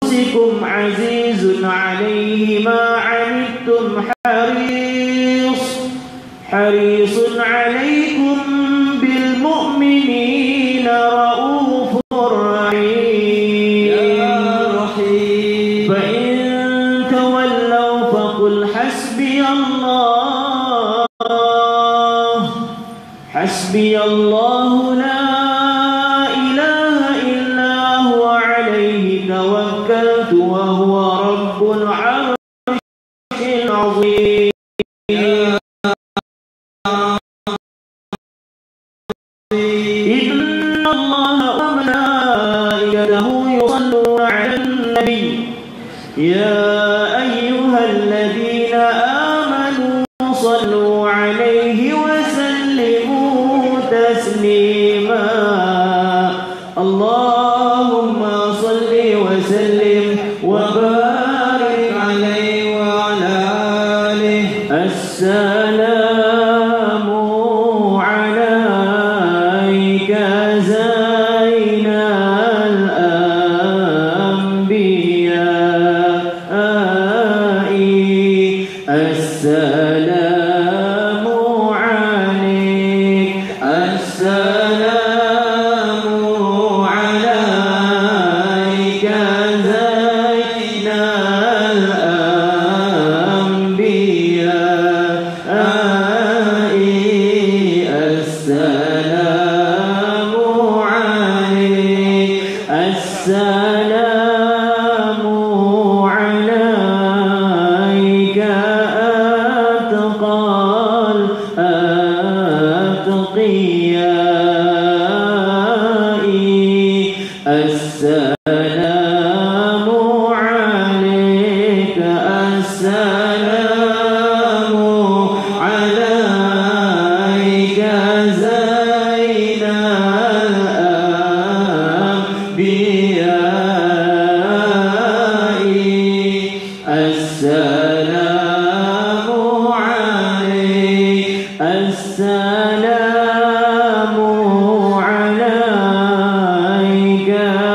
أنفسكم عزيز عليه ما عنتم حريص عليكم بالمؤمنين رؤوف رحيم فإن تولوا فقل حسبي الله لا إله إلا هو عليه توكلت وهو رب العرش العظيم إن الله وملائكته يصلون على النبي يا أيها الذين آمنوا صلوا عليه وسلموا تسليما اللهم صل وسلم وبارك عليه وعلى آله السلام عليك زين الأنبياء السلام عليك السلام عليك زين الأنبياء السلام عليك السلام عليك أتقياء السلام عليك السلام عليك زين الأنبياء السلام عليك السلام عليك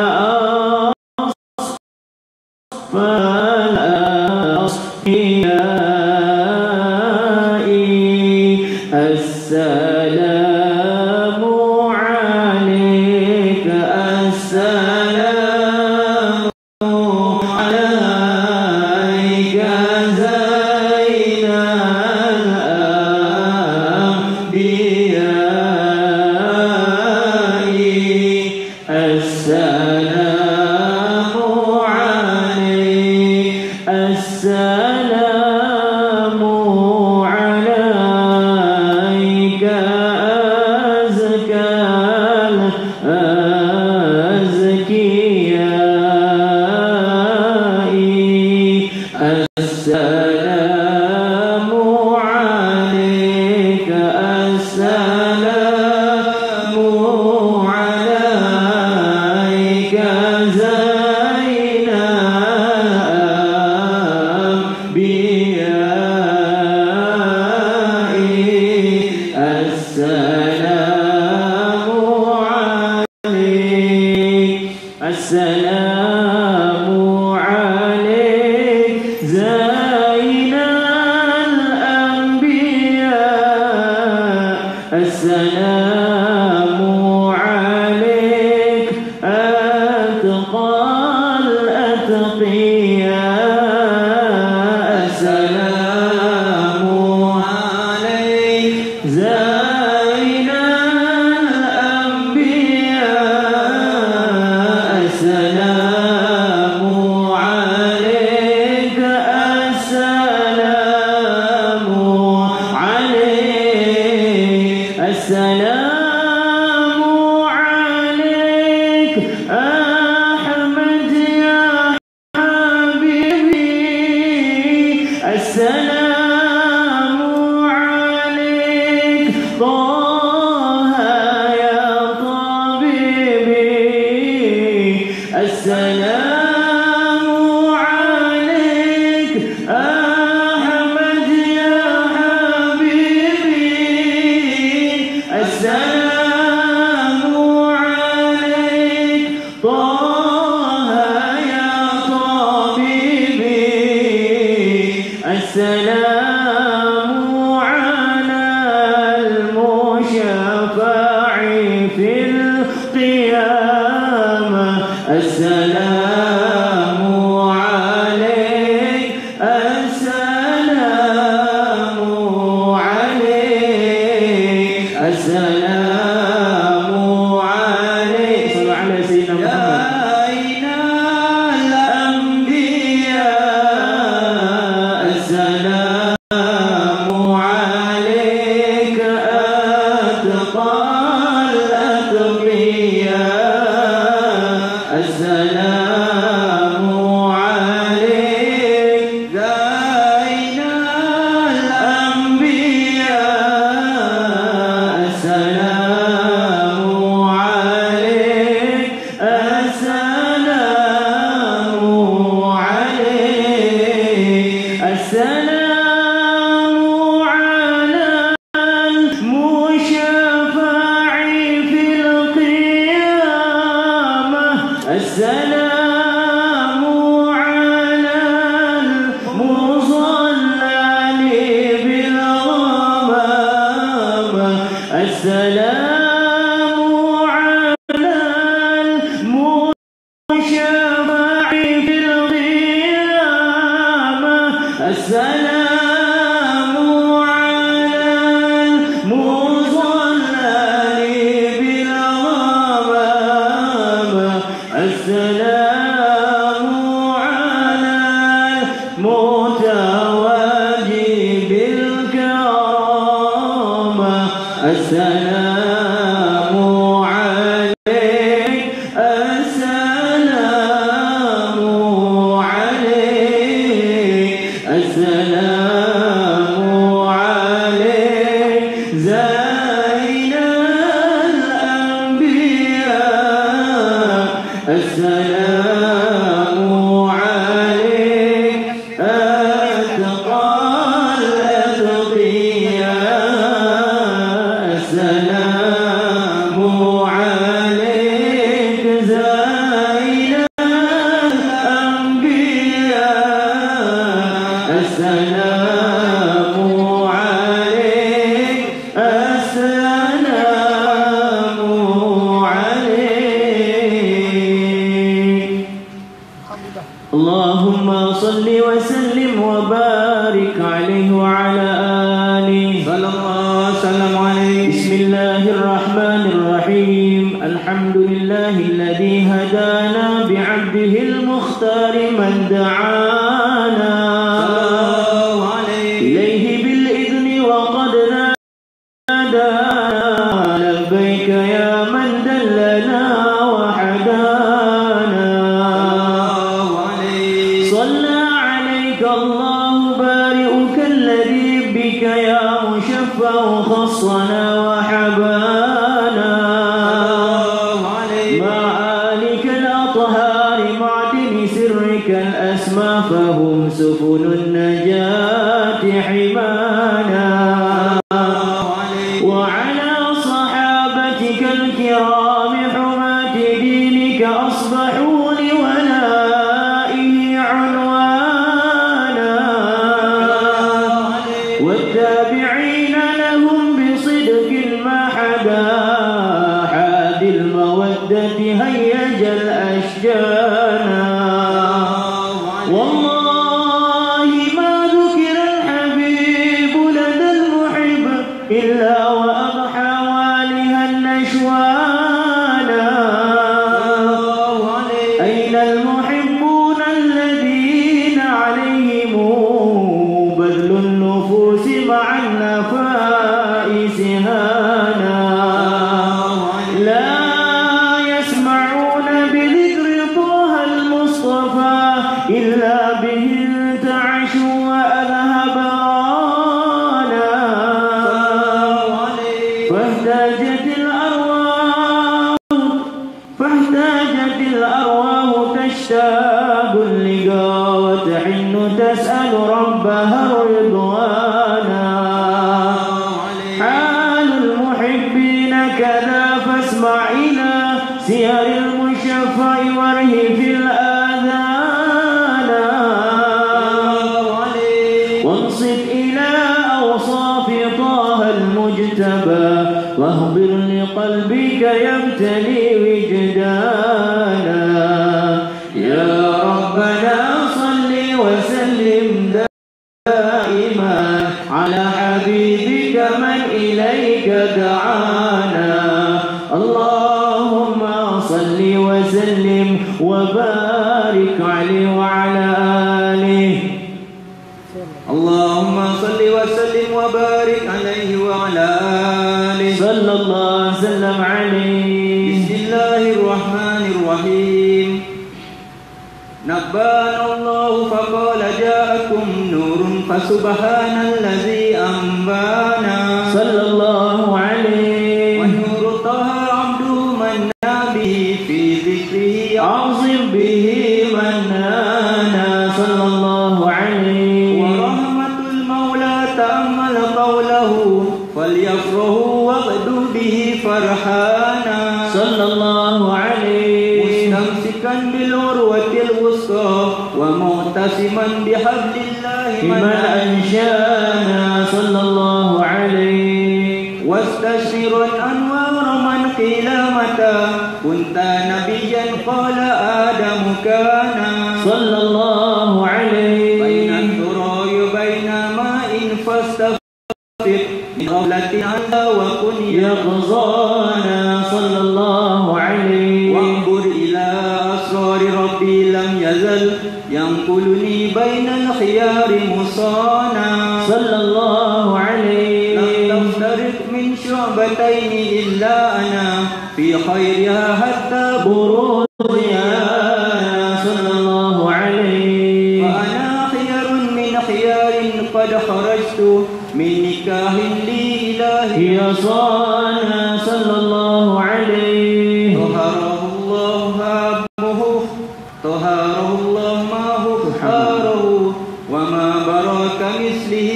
الأصفياء السلام عليك السلام عليك زين الأنبياء السلام عليك السلام عليك أزكى الأزكياء السلام عليك السلام عليك زين الأنبياء السلام عليك السلام عليك زين الأنبياء السلام عليك أتقى الأتقياء السلام عليك زين الأنبياء السلام عليك السلام عليك السلام عليك أحمد يا السلام على المشفع في القيامة السلام عليك السلام عليك السلام عليك صلوا على سيدنا جعلت لي وجدانا يا ربنا صل وسلم دائما على حبيبك من إليك دعانا اللهم صل وسلم وبارك عليه وعلى آله اللهم صل وسلم وبارك عليه وعلى آله صلى الله وسلم عليه. بسم الله الرحمن الرحيم. نبأنا الله فقال جاءكم نور فسبحان الذي أنبانا صلى الله عليه. ونور طه عبده من به في ذكره أعظم به من نانا صلى الله عليه. ورحمة المولى تأمل قوله فليفرحوا واغدوا به فرحانا صلى الله عليه. مستمسكا بالعروة الوثقى ومعتصما بحبل الله من أنشانا صلى الله عليه. واستشعرا أنوار من قيل متى كنت نبيا قال آدم كان صلى الله عليه. بين الثرى بين ماء فاستغفر من غفلة عنها وكن يغزانا صلى الله عليه. وانظر إلى أسرار ربي لم يزل ينقلني بين الخيار مصانا صلى الله عليه. لم تفترق من شعبتين إلا أنا في خيرها حتى بروزها صلى الله عليه. فأنا خير من خيار قد خرجت من نكاح لي إلهي يصانا صلى الله عليه. طهره الله هابه طهره الله ماه طهاره وما براك مثله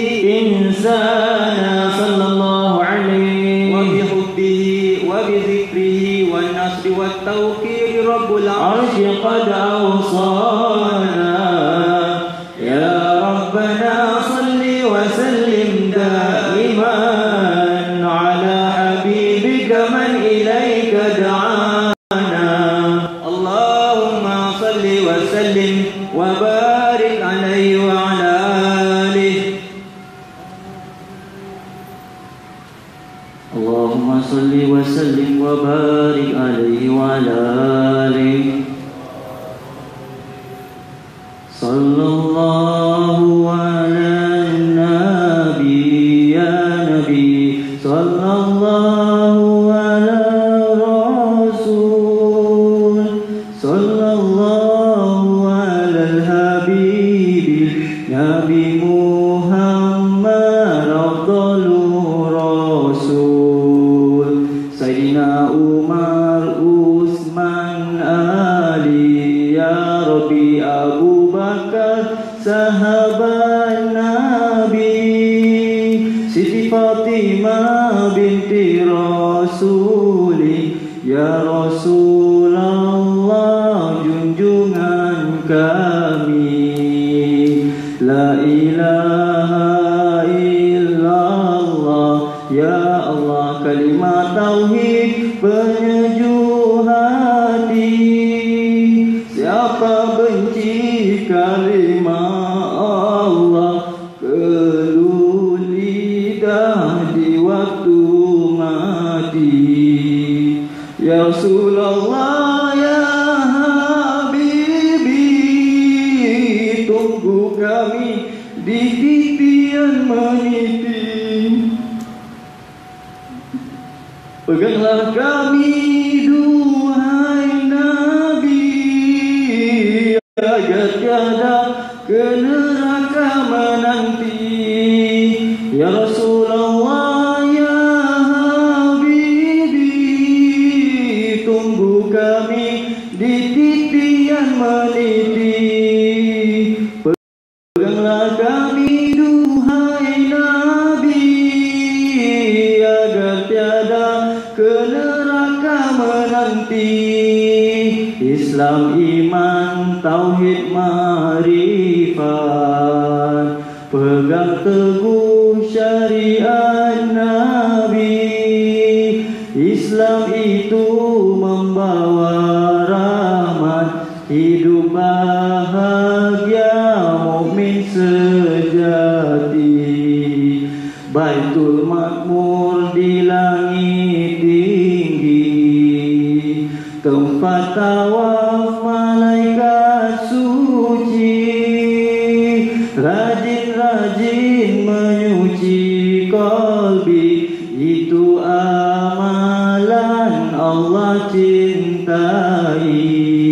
إنسانا صلى الله عليه. وبحبه وبذكره والنصر والتوقير رب عرش العرش قد أوصانا يا ربنا صل وسلم دائما على حبيبك من إليك دعانا اللهم صل وسلم وبارك عليه وعلى آله. اللهم صل وسلم وبارك عليه وعلى آله. صلى الله على النبي يا نبي صلى الله على الرسول صلى الله على الحبيب نبي محمد أفضل رسول سيدنا عمر عثمان علي يا ربي أبو بكر sahabat Nabi Siti Fatimah binti Rasuli ya Rasulullah junjungan kami la ilaha illallah ya Allah kalimat tauhid penyejuk hati siapa benci kalimat Allah keluh lidah di waktu mati ya Rasulullah ya Habibi tunggu kami di titian meniti peganglah kami duhai Nabi agar tiada ke neraka menanti ya Rasulullah ya Habibi tunggu kami di titian meniti peganglah kami duhai Nabi agar tiada ke neraka menanti Islam iman tauhid ma'rifat pegang teguh syariat Nabi Islam itu bahagia mukmin sejati. Baitul Makmur di langit tinggi, tempat tawaf malaikat suci, rajin-rajin menyuci qalbi, itu amalan Allah cintai.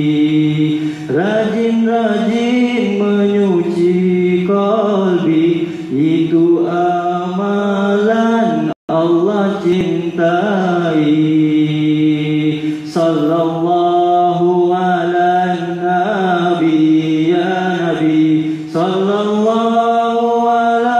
Rajin-rajin menyuci qalbi, itu amalan Allah cintai. Sallallahu ala nabi ya nabi, sallallahu ala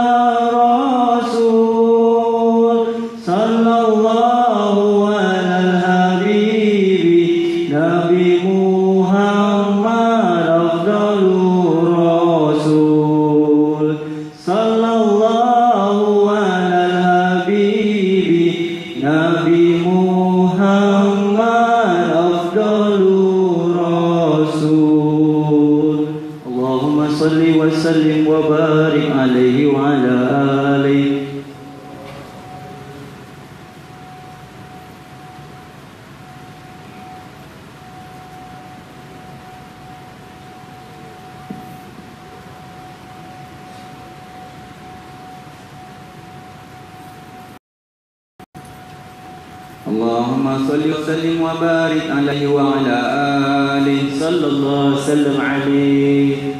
rasul, sallallahu ala habibi Nabi Muhammad afdalur rasul, sallallahu ala habibi Nabi Muhammad afdalur rasul. Allahumma salli wa sallim wa barik alaihi wa ala alihi. Allahumma salli wa sallim wa barik alaihi wa ala alihi Sallallahu sallam alaihi.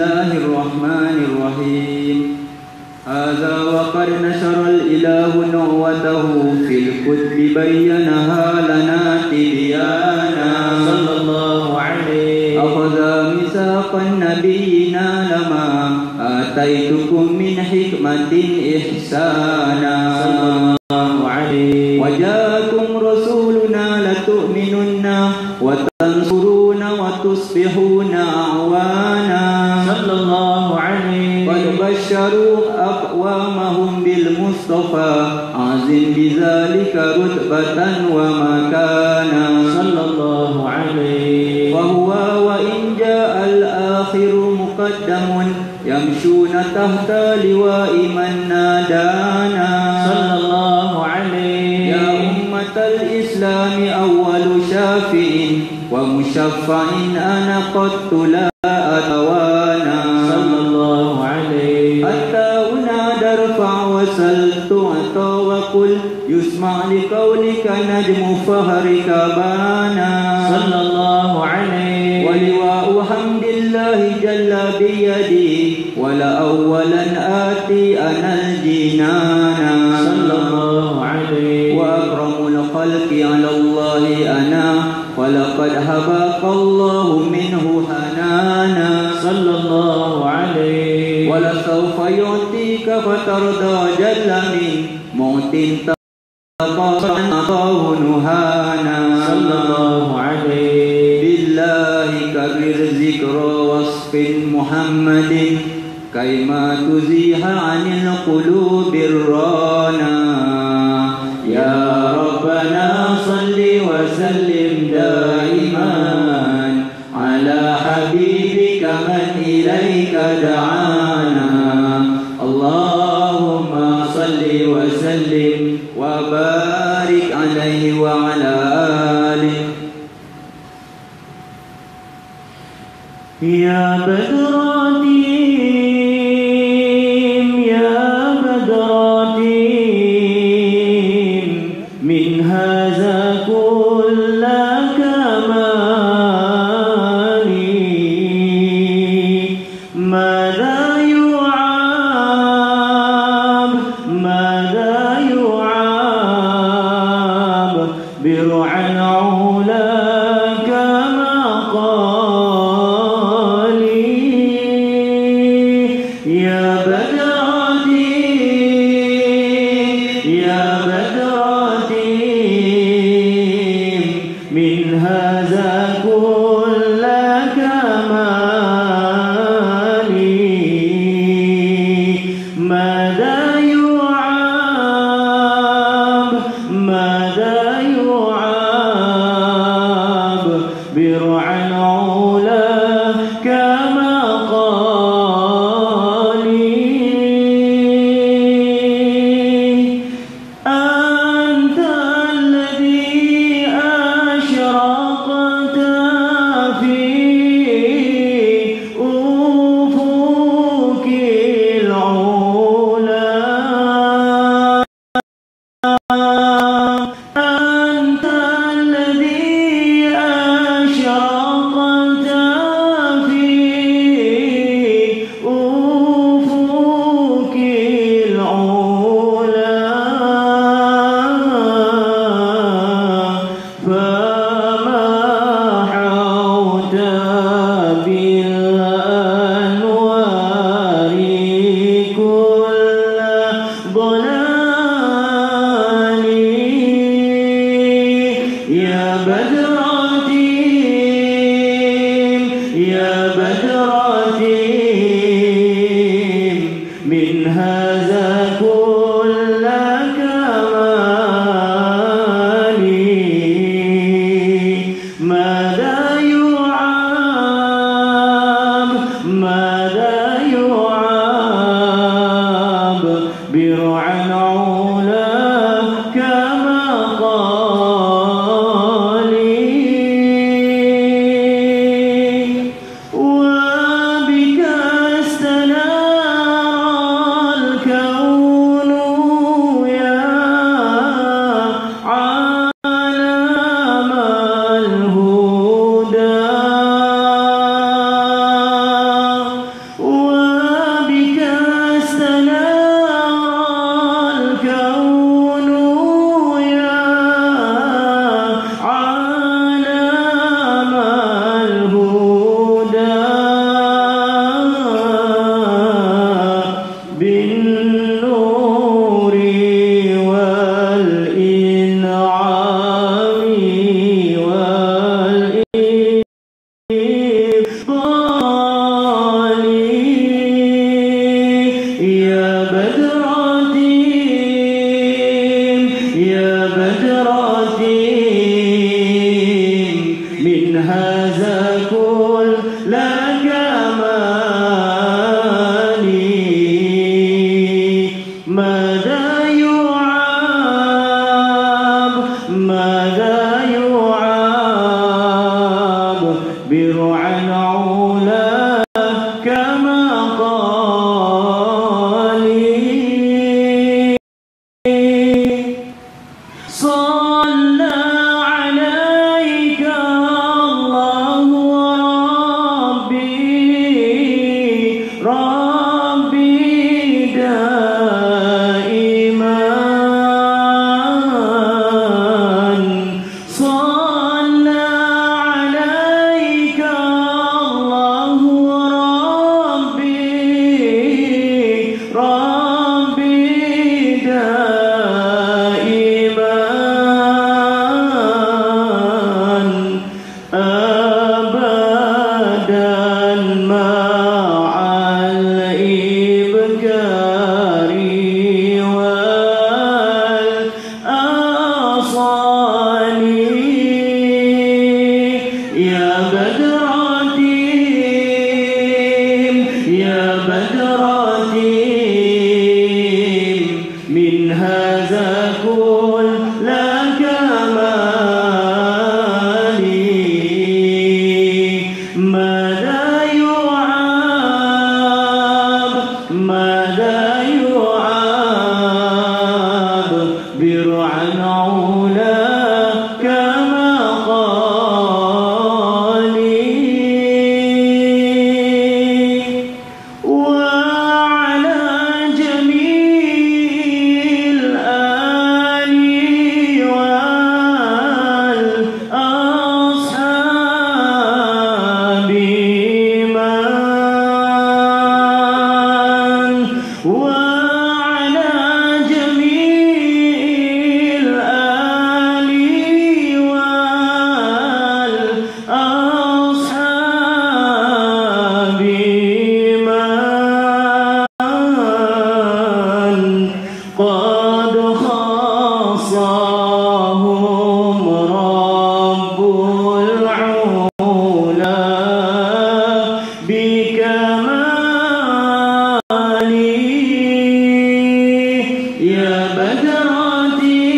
Bismillahirrahmanirrahim. Hadza wa qad nashara al-ilahu nu'watahu fil kutubi bayyanaha lana tibyana. Sallallahu alaihi. Akhadha mitsaqan nabiyyina lama ataitukum min hikmatin ihsana. Sallallahu alaihi. Wajakum rasuluna latu'minunna wa tansuruna wa tusbihuna a'wana. Sallallahu alaihi. Qad basyaru aqwamahum bil mustafa azim bizalika rutbatan wa makana. Sallallahu alaihi. Wa huwa wa in ja'a al-akhiru muqaddamun yamshuna tahta liwa'i man nadana. Sallallahu alaihi. Ya ummatal islami awwalu syafi'in wa musyaffa'in ana qattu la atawana. Sallallahu alaihi. Hatta unada rfa' wa sal tu'ta wa qul yusma' li qawlika najmu fahrika bana. Sallallahu alaihi. Wa liwa'u hamdillahi jalla biyadi wa la awwalan ati anal jinana. Sallallahu alaihi. Wa akramul khalqi ala Allahi ana wa laqad habaqa Allahu minhu hanana. Sallallahu alaihi. Wa la sawfa yu'tika fatarda jalla min mu'tin taqasan atahu nuhana. Sallallahu alaihi. Billahi kabir zikra wasfin Muhammadin kaima tuziha anil qulubir rana. Ya Rabbana salli wa sallim daiman ala habibika man ilaika da'ana. Allahumma salli wa sallim wa barik alaihi wa ala alihi. Ya Badratim, ya Badratim, min haza kulla kamali. Mada yu'ab, mada yu'ab, bir'an ulaka maqali. أبدا مع كمالي يا بدراتي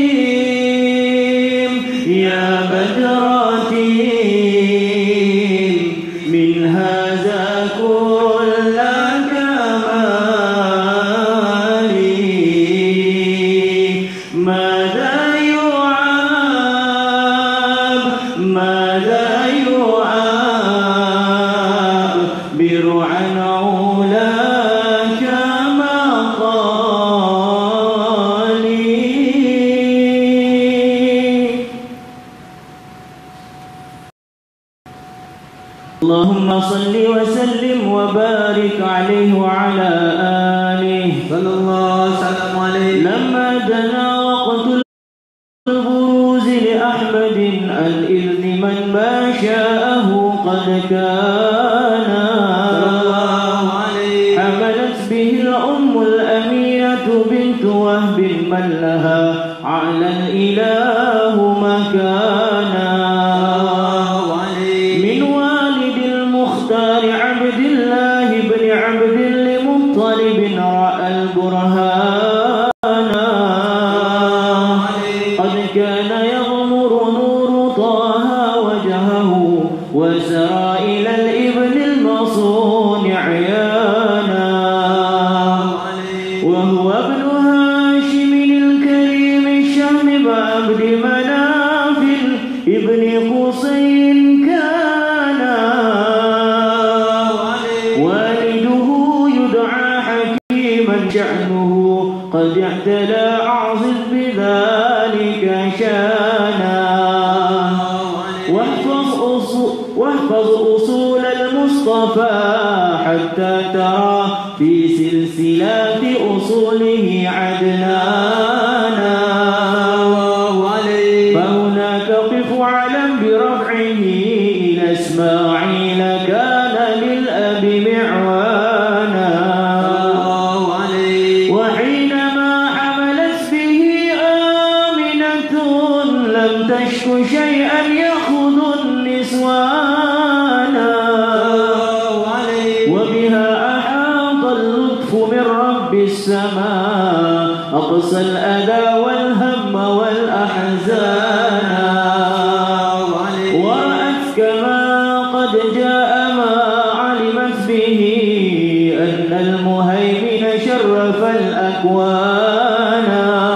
يا بدراتي من هذا كل كمالي ماذا يعاب ماذا يعابر عن علاك مقالي اللهم صل وسلم وبارك عليه وعلى آله صلى الله وسلم عليه. لما دنا وقت البروز لأحمد الإذن من ما شاءه قد كان حملت به الأم الأمينة بنت وهب من لها على الإله مكانا من والد المختار عبد الله بن عبد المطلب رأى البرهان قد كان يغمر نور طه وجهه وسرى إلى الإبن المصون عيانا وهو ابن هاشم الكريم الشهم بعبد مناف ابن قصي كان والده يدعى حكيما شأنه قد اعتلى أعظم بذلك شانا واحفظ أصول المصطفى حتى ترى في سلسلات أصوله عدنانا فهناك قف علم برفعه إلى إسماعيل كان للأب معوانا وحينما حملت به آمنة لم تشك شيئا يأخذ النسوانا وبها أحاط اللطف من رب السماء أقصى الأذى والهم والأحزان ورأت كما قد جاء ما علمت به أن المهيمن شرف الأكوان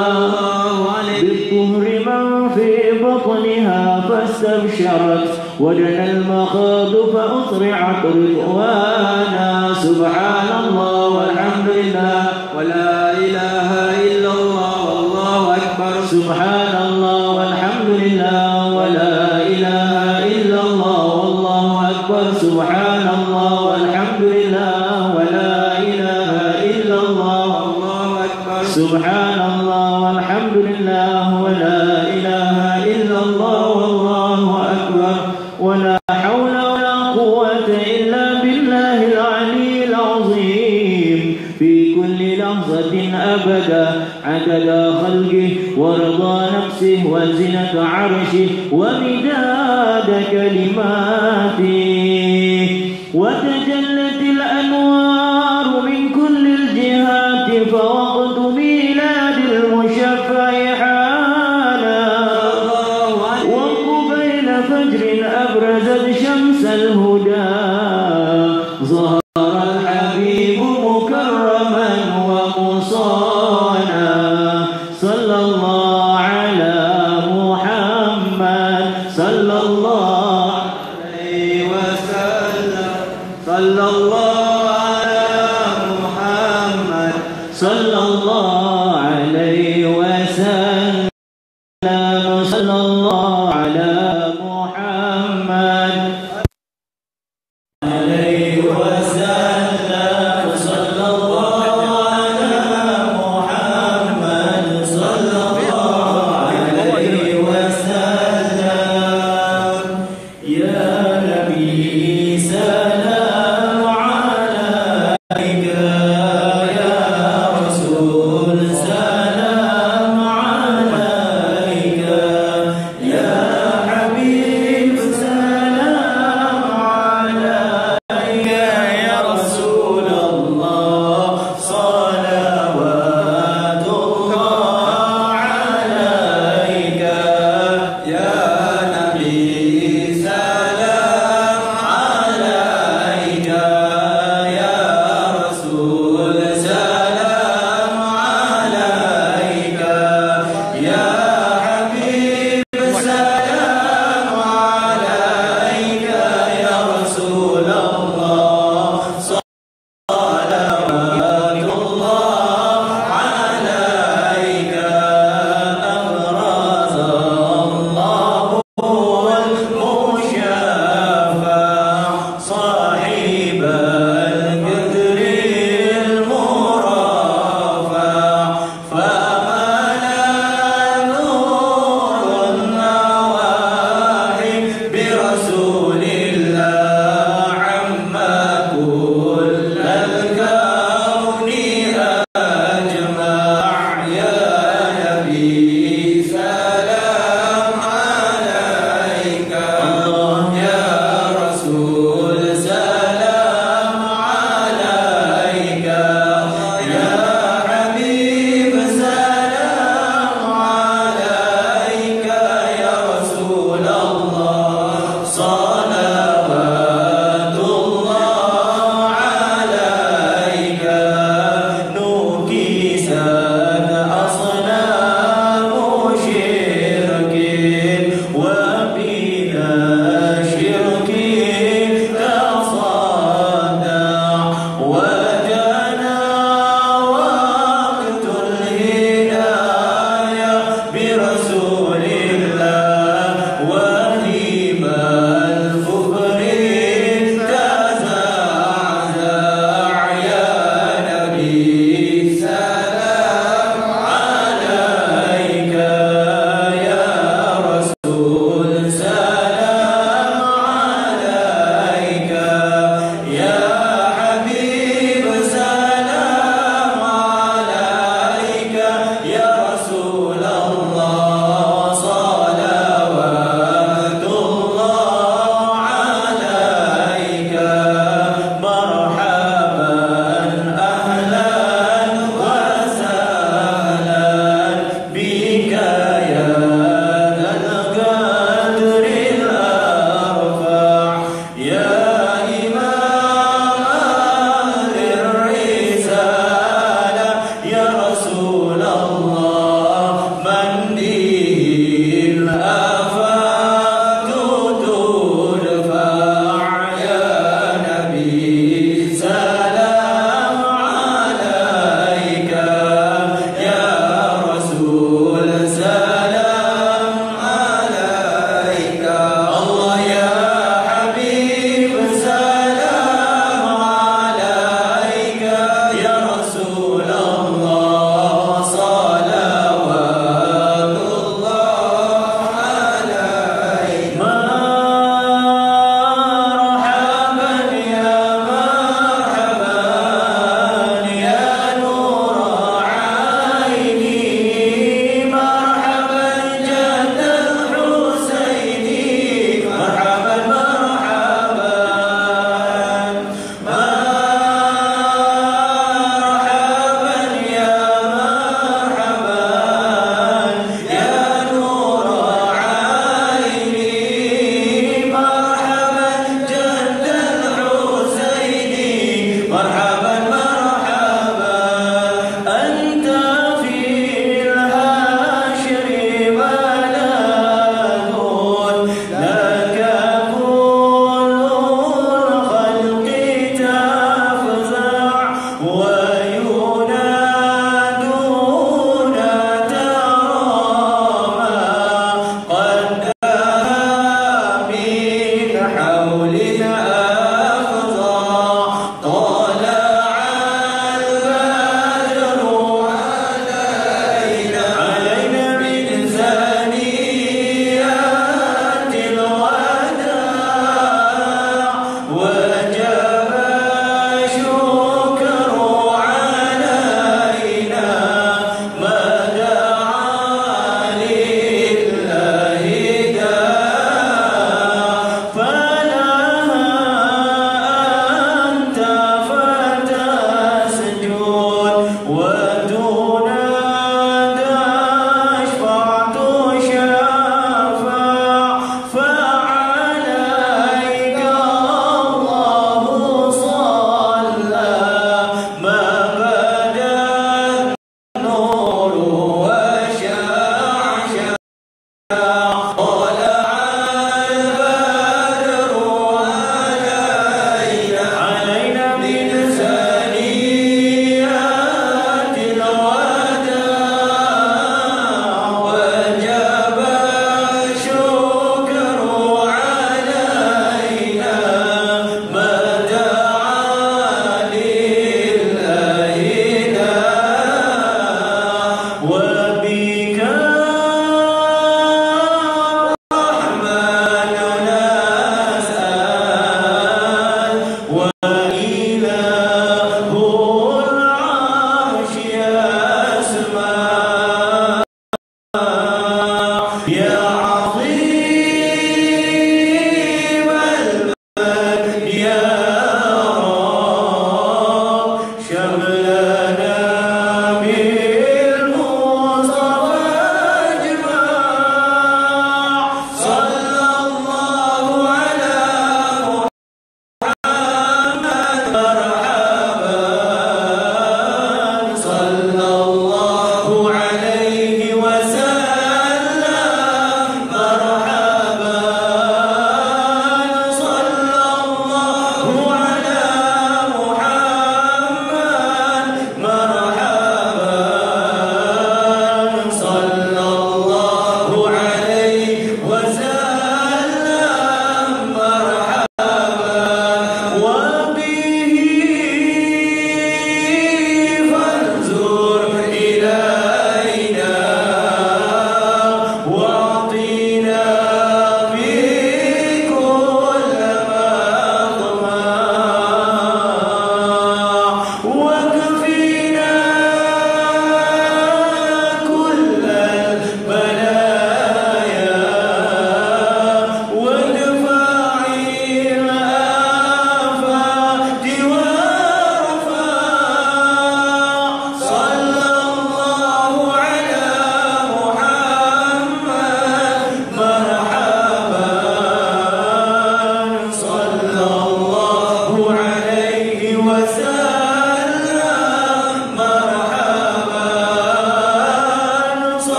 بالطهر من في بطنها فاستبشرت ودنا المخاض فأطرعت رضوانا سبحان الله والحمد لله ولا إله إلا الله والله أكبر. سبحان الله والحمد لله ولا إله إلا الله والله أكبر. سبحان الله والحمد لله ولا إله إلا الله والله أكبر. سبحان الله والحمد لله ولا إله إلا الله والله أكبر. ولا حول ولا قوة إلا بالله العلي العظيم في كل لحظة أبدا عدد خلقه ورضا نفسه وزنة عرشه ومداد كلماته وتجلت الأنوار من كل الجهات فوقت ميلاد المشفع حانا وقبيل فجر أبرزت شمس الهدى ظهر الحبيب مكرما ومصانا صلى الله على محمد صلى الله عليه وسلم صلى الله على محمد صلى الله عليه وسلم صلى الله على محمد عليه وسلم صلى الله على محمد صلى الله عليه وسلم يا نبي سلام عليك يا رسول سلام عليك يا حبيب سلام عليك يا حولنا أفضى طال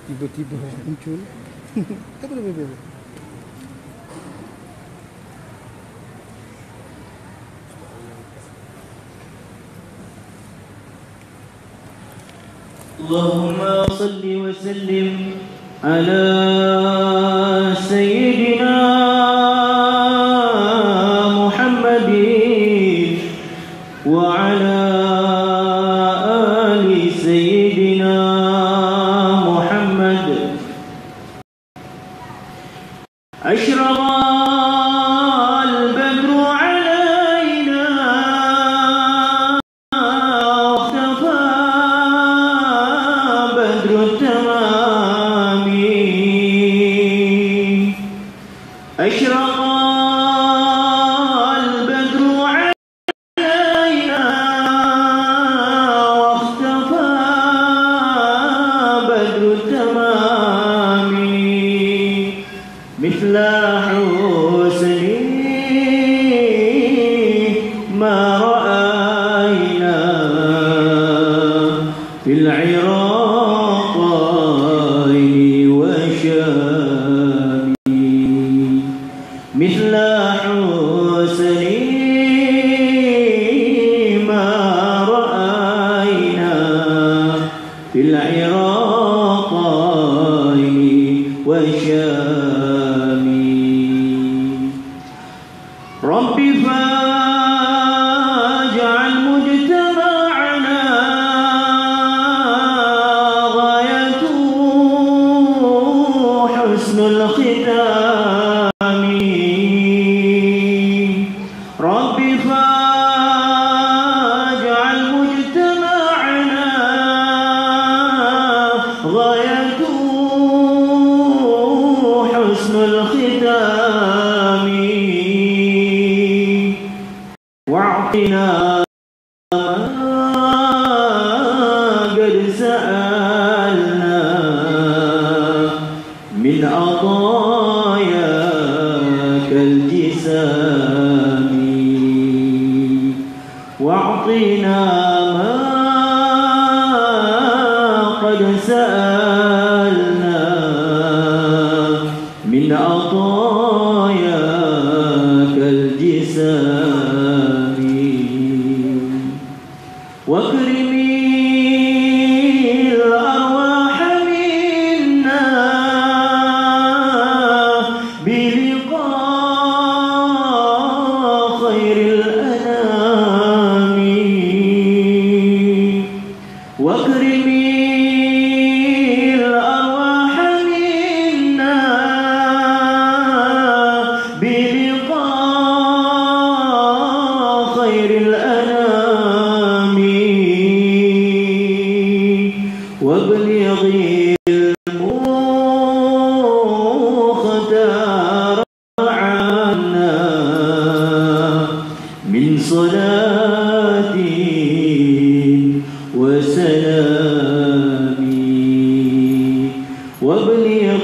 Tiba-tiba muncul. Tak boleh. اللهم صل وسلم على سيدنا محمد وعلى آل سيدنا محمد. أشرق البدر علينا واختفى بدر التمام. أشرق البدر علينا واختفى بدر التمام. مثل حسنه ما رأينا في العراقين وشام. مثل حسنه ما رأينا في العراقين وشام. رب فاجعل مجتمعنا غايته حسن الختام. رب فاجعل مجتمعنا غايته حسن الختام. واعطنا قد سألنا من عطاياك الجسام. واعطنا ما قد سألنا من عطاياك الجسام. واكرم الأرواح منا بلقاء خير الأنام. واكرم الأرواح منا بلقاء خير الأنام. وابلغ المختار عنا من صلاة وسلام. وابلغ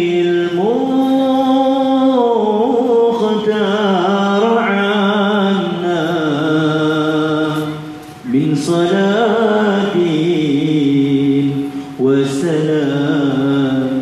المختار عنا من صلاة وسلام.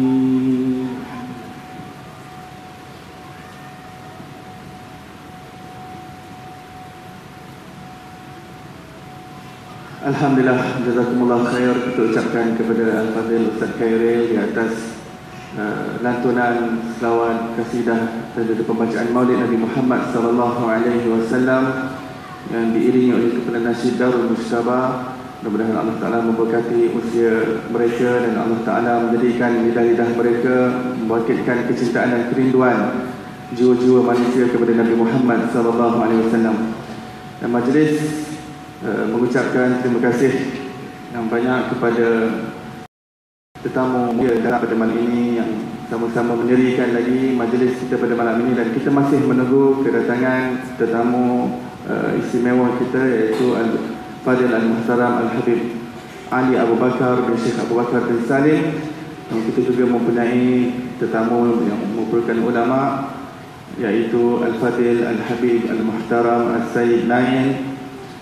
Alhamdulillah, jazakumullah khair. Kita ucapkan kepada Al-Fadhil Ustaz Khairil di atas lantunan selawat, kasidah dan juga pembacaan Maulid Nabi Muhammad sallallahu alaihi wasallam yang diiringi oleh Kepala Nasyid Darul Mujtaba. Mudah-mudahan Allah Ta'ala memberkati usia mereka dan Allah Ta'ala menjadikan lidah-lidah mereka membangkitkan kecintaan dan kerinduan jiwa-jiwa manusia kepada Nabi Muhammad sallallahu alaihi wasallam. Dan majlis mengucapkan terima kasih yang banyak kepada tetamu mulia dalam pada malam ini yang sama-sama mendirikan lagi majlis kita pada malam ini, dan kita masih menunggu kedatangan tetamu istimewa kita, iaitu Al-Fadhil Al-Muhtaram Al-Habib Ali Abu Bakar bin Syekh Abu Bakar bin Salim. Dan kita juga mempunyai tetamu yang merupakan ulama, iaitu Al-Fadhil Al-Habib Al-Muhtaram Al-Sayyid Nain.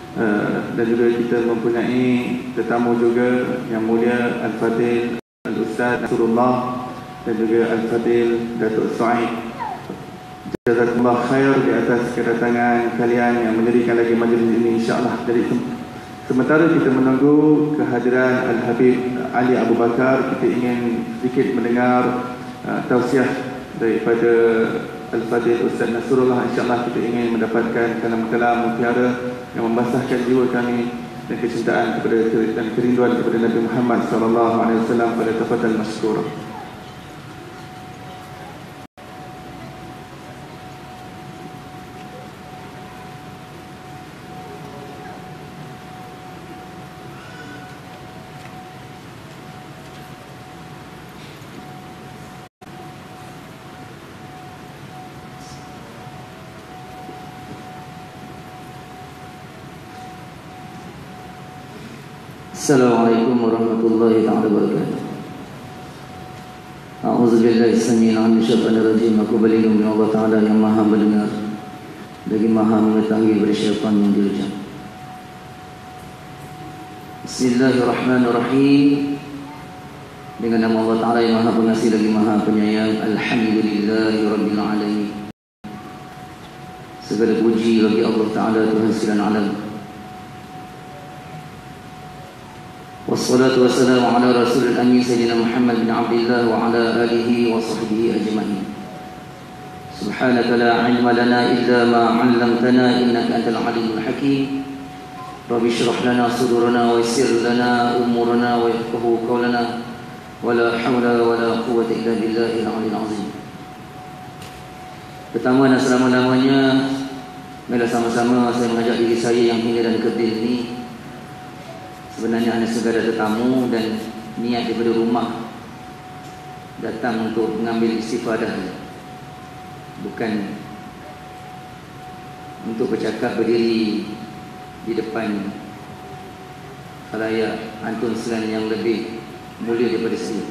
Dan juga kita mempunyai tetamu juga yang mulia Al-Fadhil Al-Ustaz Ustaz Nasrullah dan juga Al-Fadil Datuk Su'aib. Jazakumullah khair di atas kedatangan kalian yang mendirikan lagi majlis ini, insya-Allah. Jadi sementara kita menunggu kehadiran Al-Habib Ali Abu Bakar, kita ingin sedikit mendengar tausiah daripada Al-Fadil Ustaz Nasrullah. InsyaAllah kita ingin mendapatkan kalam-kalam mutiara yang membasahkan jiwa kami dan kecintaan kepada dan kerinduan kepada Nabi Muhammad SAW. Pada tafadhal masykur. Assalamualaikum warahmatullahi wabarakatuh. A'udzubillahi samil alim syaitanir rajim. Aku berlindung dengan Allah Ta'ala yang maha mendengar lagi maha mengetahui dari syaitan yang dirujam. Bismillahirrahmanirrahim. Dengan nama Allah Ta'ala yang maha pengasih lagi maha penyayang. Alhamdulillahirabbil alamin. Segala puji bagi Allah Ta'ala Tuhan sekalian alam. Wassalatu wassalamu ala rasulil amin Sayyidina Muhammad bin Abdillah wa ala alihi wa sahbihi ajma'in. Subhanaka la ilma lana illa ma 'allamtana innaka antal alimul hakim. Rabbi shrah lana sudurana wa yassir lana umurana wa yafqahu qawlana wa la hawla wa la quwwata illa billahil aliyyil azim. Pertama dan selama-lamanya, marilah sama-sama saya mengajak diri saya yang hina dan kerdil ini. Sebenarnya anda segera tetamu dan niat daripada rumah datang untuk mengambil istifadah, bukan untuk bercakap berdiri di depan khalayak antum sekalian yang lebih mulia daripada saya.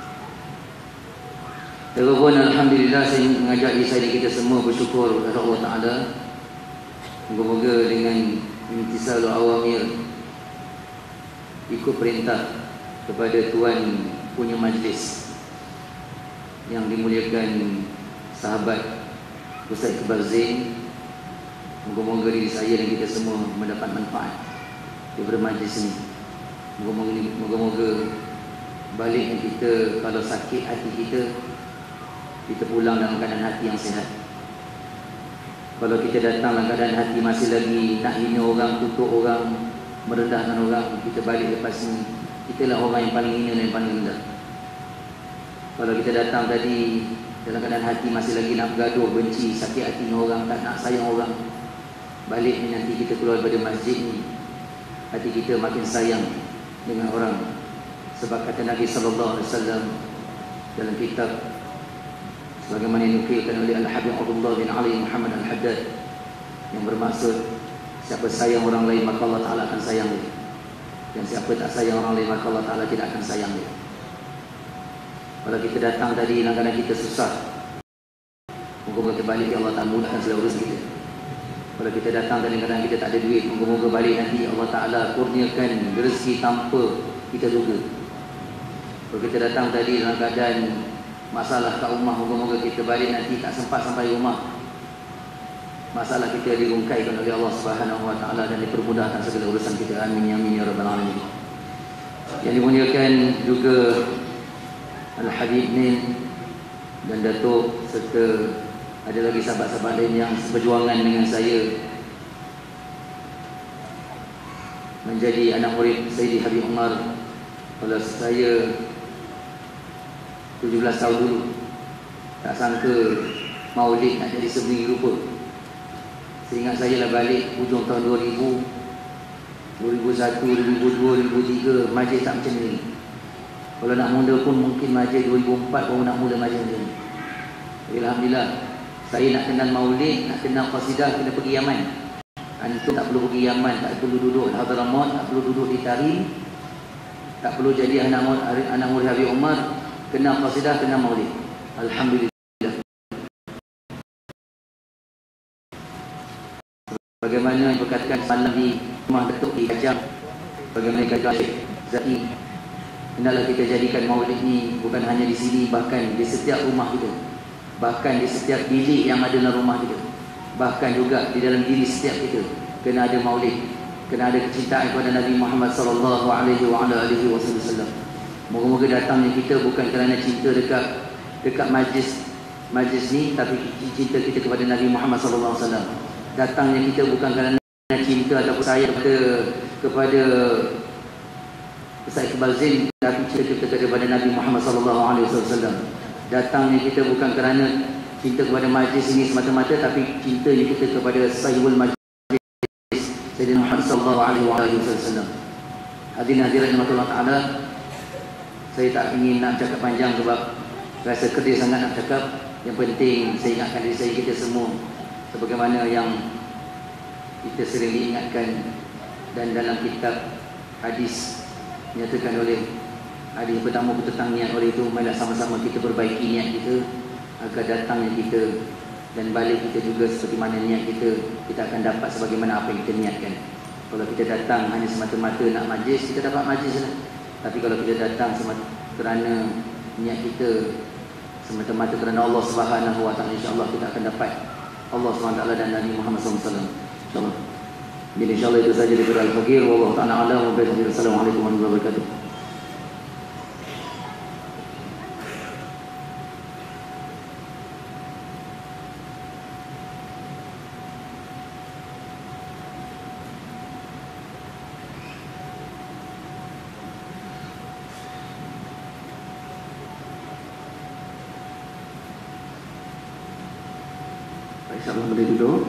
Terpun alhamdulillah, saya mengajak diri saya dan kita semua bersyukur kepada Allah Ta'ala. Moga-moga dengan imtisalul awamir, ikut perintah kepada Tuan punya majlis yang dimuliakan sahabat Ustaz Iqbal Zain, moga-moga diri saya dan kita semua mendapat manfaat daripada majlis ini. Moga-moga baliknya kita, kalau sakit hati kita pulang dalam keadaan hati yang sihat. Kalau kita datang dalam keadaan hati masih lagi nak hina orang, kutuk orang, merendahkan orang, kita balik lepas ini, kita lah orang yang paling hina dan yang paling rendah. Kalau kita datang tadi dalam keadaan hati masih lagi nak bergaduh, benci, sakit hati dengan orang, tak nak sayang orang, balik ni nanti kita keluar daripada masjid ni, hati kita makin sayang dengan orang. Sebab kata Nabi SAW dalam kitab sebagaimana dinukilkan oleh Al-Habib Abdullah bin Ali Muhammad Al-Haddad, yang bermaksud siapa sayang orang lain maka Allah Ta'ala akan sayang dia, dan siapa tak sayang orang lain maka Allah Ta'ala tidak akan sayang dia. Kalau kita datang tadi kadang-kadang kita susah, moga-moga kita balik Allah Ta'ala mudahkan segala urusan kita. Kalau kita datang tadi kadang-kadang kita tak ada duit, moga-moga balik nanti Allah Ta'ala kurniakan rezeki tanpa kita duga. Kalau kita datang tadi dalam keadaan masalah kat rumah, moga-moga kita balik nanti tak sempat sampai rumah, masalah kita dirungkaikan oleh Allah Subhanahu wa Ta'ala dan dipermudahkan segala urusan kita. Amin ya amin ya rabbal alamin. Yang dimuliakan juga Al-Habib Nin dan Datuk, serta ada lagi sahabat-sahabat lain yang seperjuangan dengan saya menjadi anak murid Sayyidi Habib Umar. Kalau saya 17 tahun dulu, tak sangka maulid nak jadi sedemikian rupa. Seingat saya lah balik hujung tahun 2000, 2001, 2002, 2003, majlis tak macam ni. Kalau nak mula pun mungkin majlis 2004 baru nak mula majlis ni. Alhamdulillah, saya nak kenal maulid, nak kenal qasidah, kena pergi Yaman. Antum tak perlu pergi Yaman, tak perlu duduk di Hadramaut, tak perlu duduk di Tarim, tak perlu jadi anak murid Habib Umar, kenal qasidah, kenal maulid. Alhamdulillah. Bagaimana berkatakan malam di rumah Datuk di Kajang, bagaimana kata Syekh Zaki hendaklah kita jadikan maulid ni bukan hanya di sini, bahkan di setiap rumah kita, bahkan di setiap bilik yang ada dalam rumah kita, bahkan juga di dalam diri setiap kita kena ada maulid, kena ada kecintaan kepada Nabi Muhammad sallallahu alaihi wasallam. Moga-moga datangnya kita bukan kerana cinta dekat majlis ni, tapi cinta kita kepada Nabi Muhammad sallallahu alaihi wasallam. Datangnya kita bukan kerana cinta ataupun sayang kepada Ustaz Iqbal Zain, tapi cinta kita kepada Nabi Muhammad sallallahu alaihi wasallam. Datangnya kita bukan kerana cinta kepada majlis ini semata-mata, tapi cintanya kita kepada sahibul majlis Sayyidina Muhammad sallallahu alaihi wasallam. Hadirin hadirat Allah Taala, saya tak ingin nak cakap panjang sebab rasa kedih sangat nak cakap. Yang penting saya ingatkan diri saya, kita semua sebagaimana yang kita sering diingatkan, dan dalam kitab hadis menyatakan oleh hadis pertama petang niat oleh itu, marilah sama-sama kita perbaiki niat kita agar datangnya kita dan balik kita juga seperti mana niat kita akan dapat sebagaimana apa yang kita niatkan. Kalau kita datang hanya semata-mata nak majlis, kita dapat majlis lah. Tapi kalau kita datang kerana niat kita semata-mata kerana Allah Subhanahu wa taala, insya-Allah kita akan dapat Allah Subhanahu wa taala dan Nabi Muhammad sallallahu alaihi wasallam. Insya-Allah. Jadi insya-Allah itu saja daripada Al-Faqir. Wallahu ta'ala a'lam wa billahi. Assalamualaikum warahmatullahi wabarakatuh. InsyaAllah boleh duduk.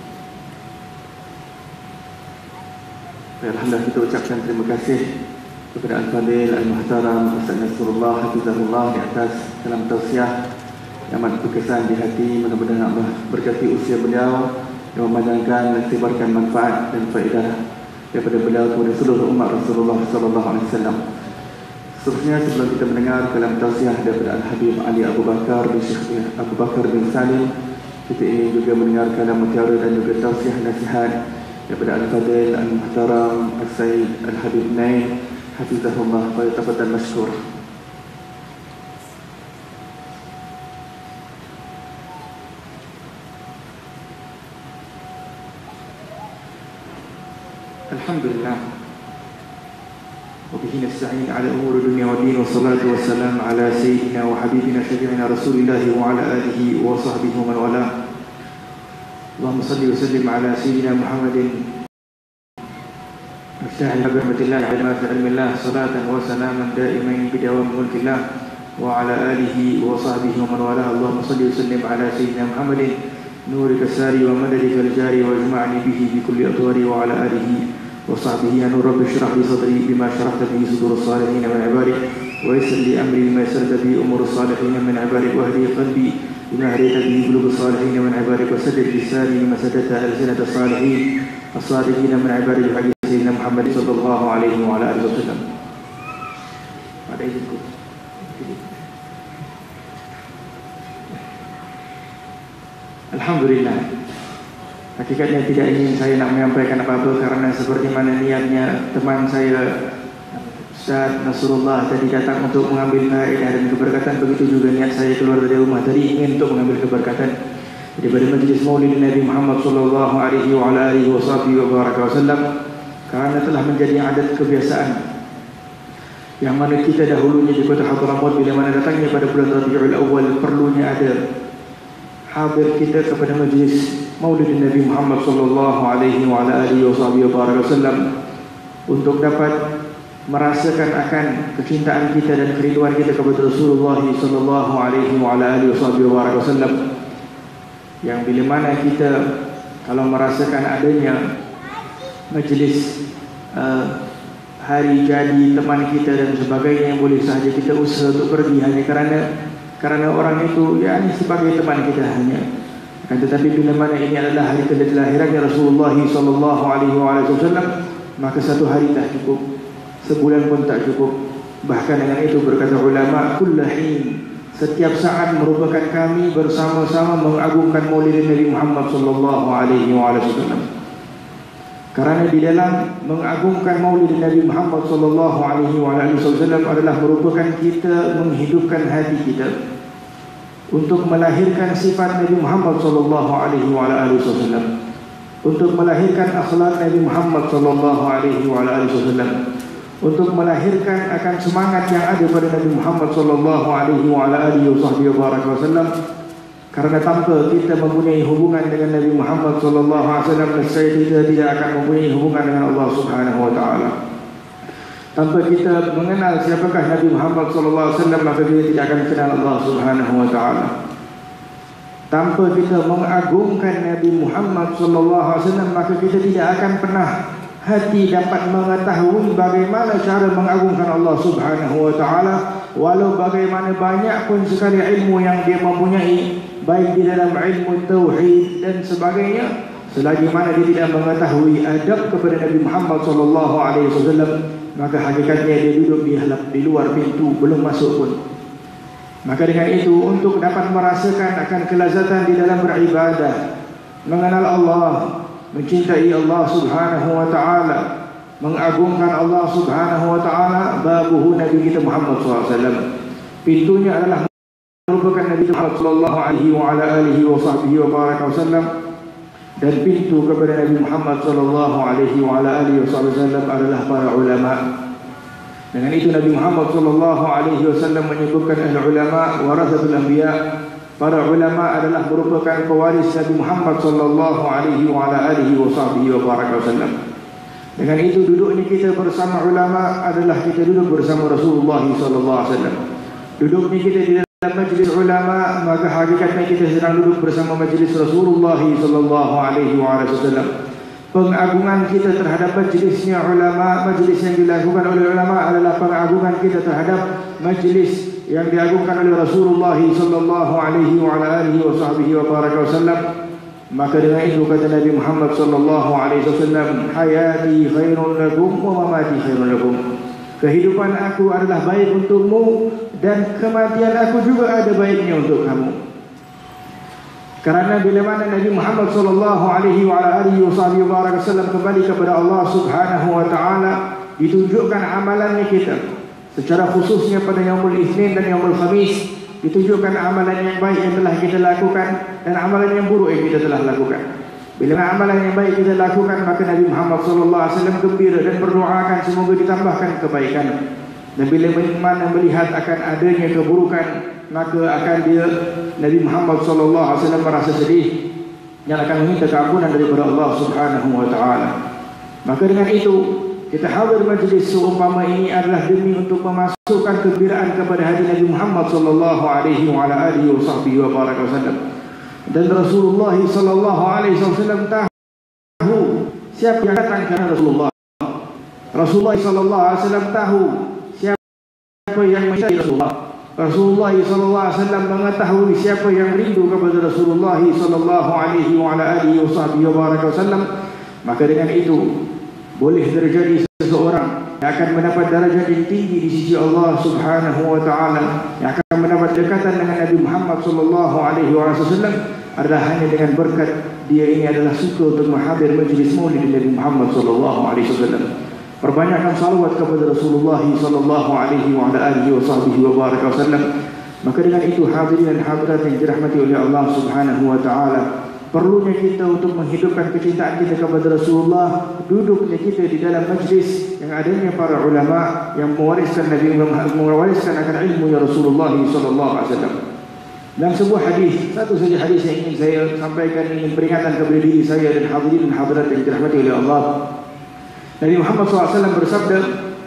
Alhamdulillah, kita ucapkan terima kasih kepada Al-Fadhil Al-Muhtaram Ustaz Nasrullah Hafizahullah di atas kalam tausiah yang amat berkesan di hati. Mudah-mudahan Allah berkati usia beliau dan memanjangkan dan sebarkan manfaat dan faedah daripada beliau kepada seluruh umat Rasulullah sallallahu alaihi wasallam. Seterusnya, sebelum kita mendengar kalam tausiah daripada Al-Habib Ali Abu Bakar bin Syekh Abu Bakar bin Salim, kita ingin juga mendengar kalam mutiara dan juga tausiah nasihat daripada Al-Fadhil Al-Muhtaram Al-Sayyid Al-Habib Naim Hafizahullah. Falyatafaddal mashkur. Alhamdulillah wa bihi nasta'in ala umuri dunya wa din, wa salatu wassalam ala sayyidina wa habibina syafi'ina Rasulillah wa ala alihi wa sahbihi wa man wala. Allahumma salli wa sallim ala sayyidina Muhammadin mustahil rahmatillah ala ilmillah, salatan wa salaman daimain bidawam mulkillah wa ala alihi wa sahbihi wa man wala. Allahumma salli wa sallim ala sayyidina Muhammadin nurika sari wa madadika al-jari wa jma'ni bihi bi kulli atwari wa ala alihi وصحبه. يا نور رب اشرح لي صدري بما شرحت به صدور الصالحين من عبادك، ويسر لي امري بما يسرت به امور الصالحين من عبادك، واهدي قلبي بما هديت به قلوب الصالحين من عبادك، وسدد لساني بما سددت السنه الصالحين الصادقين من عبادك بحق سيدنا محمد صلى الله عليه وعلى اله وسلم. Alhamdulillah. Hakikatnya tidak ingin saya nak menyampaikan apa-apa, karena seperti mana niatnya teman saya Ustaz Nasrullah tadi datang untuk mengambil faedah dan keberkatan, begitu juga niat saya keluar dari rumah tadi ingin untuk mengambil keberkatan daripada majlis Maulid Nabi Muhammad sallallahu alaihi wa ala alihi wasallam, karena telah menjadi adat kebiasaan yang mana kita dahulunya di kota Hadramaut bila mana datangnya pada bulan Rabiul Awal perlunya ada hadir kita kepada majlis Maulid Nabi Muhammad sallallahu alaihi wa ala alihi wasallam untuk dapat merasakan akan kecintaan kita dan kerinduan kita kepada Rasulullah sallallahu alaihi wa ala alihi wasallam, yang bila mana kita kalau merasakan adanya majlis hari jadi teman kita dan sebagainya, yang boleh sahaja kita usaha untuk pergi hanya kerana orang itu ya sebagai teman kita hanya. Tetapi bila mana ini adalah hari kelahirannya Rasulullah sallallahu alaihi wasallam, maka satu hari tak cukup, sebulan pun tak cukup. Bahkan dengan itu berkata ulama, kullahin, setiap saat merupakan kami bersama-sama mengagungkan Maulid Nabi Muhammad sallallahu alaihi wasallam. Kerana di dalam mengagungkan Maulid Nabi Muhammad sallallahu alaihi wasallam adalah merupakan kita menghidupkan hati kita untuk melahirkan sifat Nabi Muhammad sallallahu alaihi wasallam, untuk melahirkan akhlak Nabi Muhammad sallallahu alaihi wasallam, untuk melahirkan akan semangat yang ada pada Nabi Muhammad sallallahu alaihi wasallam. Karena tanpa kita mempunyai hubungan dengan Nabi Muhammad sallallahu alaihi wasallam, nescaya kita tidak akan mempunyai hubungan dengan Allah Subhanahu wa taala. Tanpa kita mengenal siapakah Nabi Muhammad sallallahu alaihi wasallam, maka kita tidak akan kenal Allah Subhanahu wa taala. Tanpa kita mengagungkan Nabi Muhammad sallallahu alaihi wasallam, maka kita tidak akan pernah hati dapat mengetahui bagaimana cara mengagungkan Allah Subhanahu wa taala, walau bagaimana banyak pun sekali ilmu yang dia mempunyai, baik di dalam ilmu tauhid dan sebagainya, selagi mana dia tidak mengetahui adab kepada Nabi Muhammad sallallahu alaihi wasallam, maka hakikatnya dia duduk di luar pintu, belum masuk pun. Maka dengan itu, untuk dapat merasakan akan kelazatan di dalam beribadah, mengenal Allah, mencintai Allah Subhanahu wa taala, mengagungkan Allah Subhanahu wa taala, babuhu Nabi kita Muhammad SAW. Pintunya adalah merupakan Nabi Muhammad sallallahu alaihi wasallam, dan pintu kepada Nabi Muhammad sallallahu alaihi wasallam adalah para ulama. Dengan itu Nabi Muhammad sallallahu alaihi wasallam menyebutkan al-ulama warasatul anbiya. Para ulama adalah merupakan pewaris Nabi Muhammad sallallahu alaihi wasallam. Dengan itu duduknya kita bersama ulama adalah kita duduk bersama Rasulullah sallallahu alaihi wasallam. Duduknya kita di dalam majlis ulama, maka hakikatnya kita sedang duduk bersama majlis Rasulullah sallallahu alaihi wasallam. Pengagungan kita terhadap majlisnya ulama, majlis yang dilakukan oleh ulama adalah pengagungan kita terhadap majlis yang diagungkan oleh Rasulullah sallallahu alaihi wasallam. Maka dengan itu kata Nabi Muhammad sallallahu alaihi wasallam, hayati khairun lakum wa mamati khairun lakum. Kehidupan aku adalah baik untukmu dan kematian aku juga ada baiknya untuk kamu. Kerana bila mana Nabi Muhammad sallallahu alaihi wasallam kembali kepada Allah Subhanahu wa taala, ditunjukkan amalannya kita. Secara khususnya pada Yaumul Isnin dan Yaumul Khamis, ditunjukkan amalan yang baik yang telah kita lakukan dan amalan yang buruk yang kita telah lakukan. Bila amalan yang baik kita lakukan, maka Nabi Muhammad sallallahu alaihi wasallam gembira dan berdoakan semoga ditambahkan kebaikan. Dan bila mana melihat akan adanya keburukan, maka akan dia Nabi Muhammad sallallahu alaihi wasallam merasa sedih dan akan meminta keampunan daripada Allah Subhanahu wa taala. Maka dengan itu kita hadir majlis seumpama ini adalah demi untuk memasukkan kegembiraan kepada hati Nabi Muhammad sallallahu alaihi wasallam. Dan Rasulullah sallallahu alaihi wasallam tahu siapa yang datang kerana Rasulullah. Rasulullah sallallahu alaihi wasallam tahu siapa yang mencintai Rasulullah. Rasulullah sallallahu alaihi wasallam mengetahui siapa yang rindu kepada Rasulullah sallallahu alaihi wasallam. Maka dengan itu boleh terjadi seseorang yang akan mendapat darjah yang tinggi di sisi Allah Subhanahu wa taala, yang akan mendapat dekatan dengan Nabi Muhammad sallallahu alaihi wasallam adalah hanya dengan berkat dia ini adalah suka untuk menghadir majlis Maulid Nabi Muhammad sallallahu alaihi wasallam. Perbanyakkan salawat kepada Rasulullah sallallahu alaihi wasallam. Maka dengan itu hadirin dan hadirat yang dirahmati oleh Allah Subhanahu wa taala, perlunya kita untuk menghidupkan kecintaan kita kepada Rasulullah, duduknya kita di dalam majlis yang adanya para ulama yang mewariskan akan ilmu ya Rasulullah sallallahu alaihi wasallam. Dalam sebuah hadis, satu saja hadis yang ingin saya sampaikan, ingin peringatan kepada diri saya dan hadirin dan hadirat yang dirahmati oleh Allah. Nabi Muhammad SAW bersabda,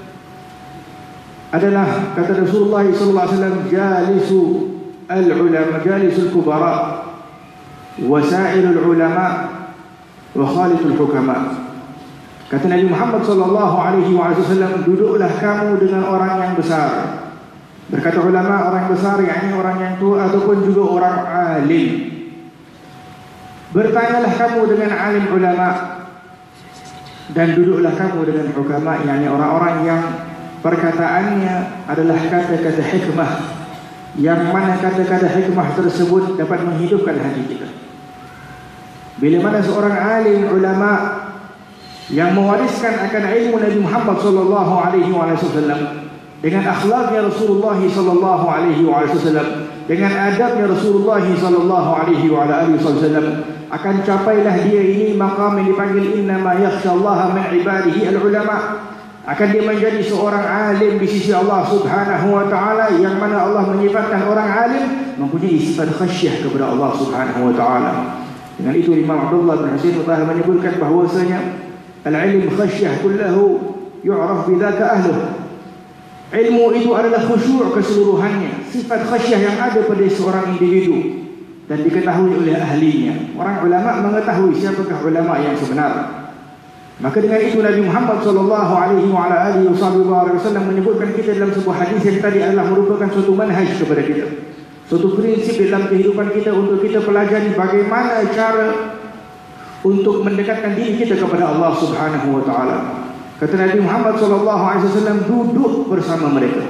adalah kata Rasulullah SAW, jalisu al-ulama, jalisul kubara, wasailul ulama, wa khaliful hukama. Kata Nabi Muhammad SAW, duduklah kamu dengan orang yang besar. Berkata ulama, orang besar yakni orang yang tua ataupun juga orang alim. Bertanyalah kamu dengan alim ulama, dan duduklah kamu dengan hukama, yakni orang-orang yang perkataannya adalah kata-kata hikmah, yang mana kata-kata hikmah tersebut dapat menghidupkan hati kita. Bila mana seorang alim ulama yang mewariskan akan ilmu Nabi Muhammad sallallahu alaihi wasallam, dengan akhlaknya Rasulullah sallallahu alaihi wasallam, dengan adabnya Rasulullah sallallahu alaihi wasallam, akan capailah dia ini maqam yang dipanggil innama yakhshallaha min ibadihi al-ulama. Akan dia menjadi seorang alim di sisi Allah Subhanahu wa taala, yang mana Allah menyifatkan orang alim mempunyai sifat khasyah kepada Allah Subhanahu wa taala. Dengan itu Imam Abdullah bin Husain telah menyebutkan bahwasanya al-ilm khasyah kullahu yu'raf bidzaka ahluh. Ilmu itu adalah khusyuk keseluruhannya, sifat khasyah yang ada pada seorang individu dan diketahui oleh ahlinya. Orang ulama mengetahui siapakah ulama yang sebenar. Maka dengan itu Nabi Muhammad sallallahu alaihi wasallam menyebutkan kita dalam sebuah hadis yang tadi adalah merupakan suatu manhaj kepada kita, suatu prinsip dalam kehidupan kita untuk kita pelajari bagaimana cara untuk mendekatkan diri kita kepada Allah Subhanahu wa taala. Kata Nabi Muhammad sallallahu alaihi wasallam, duduk bersama mereka.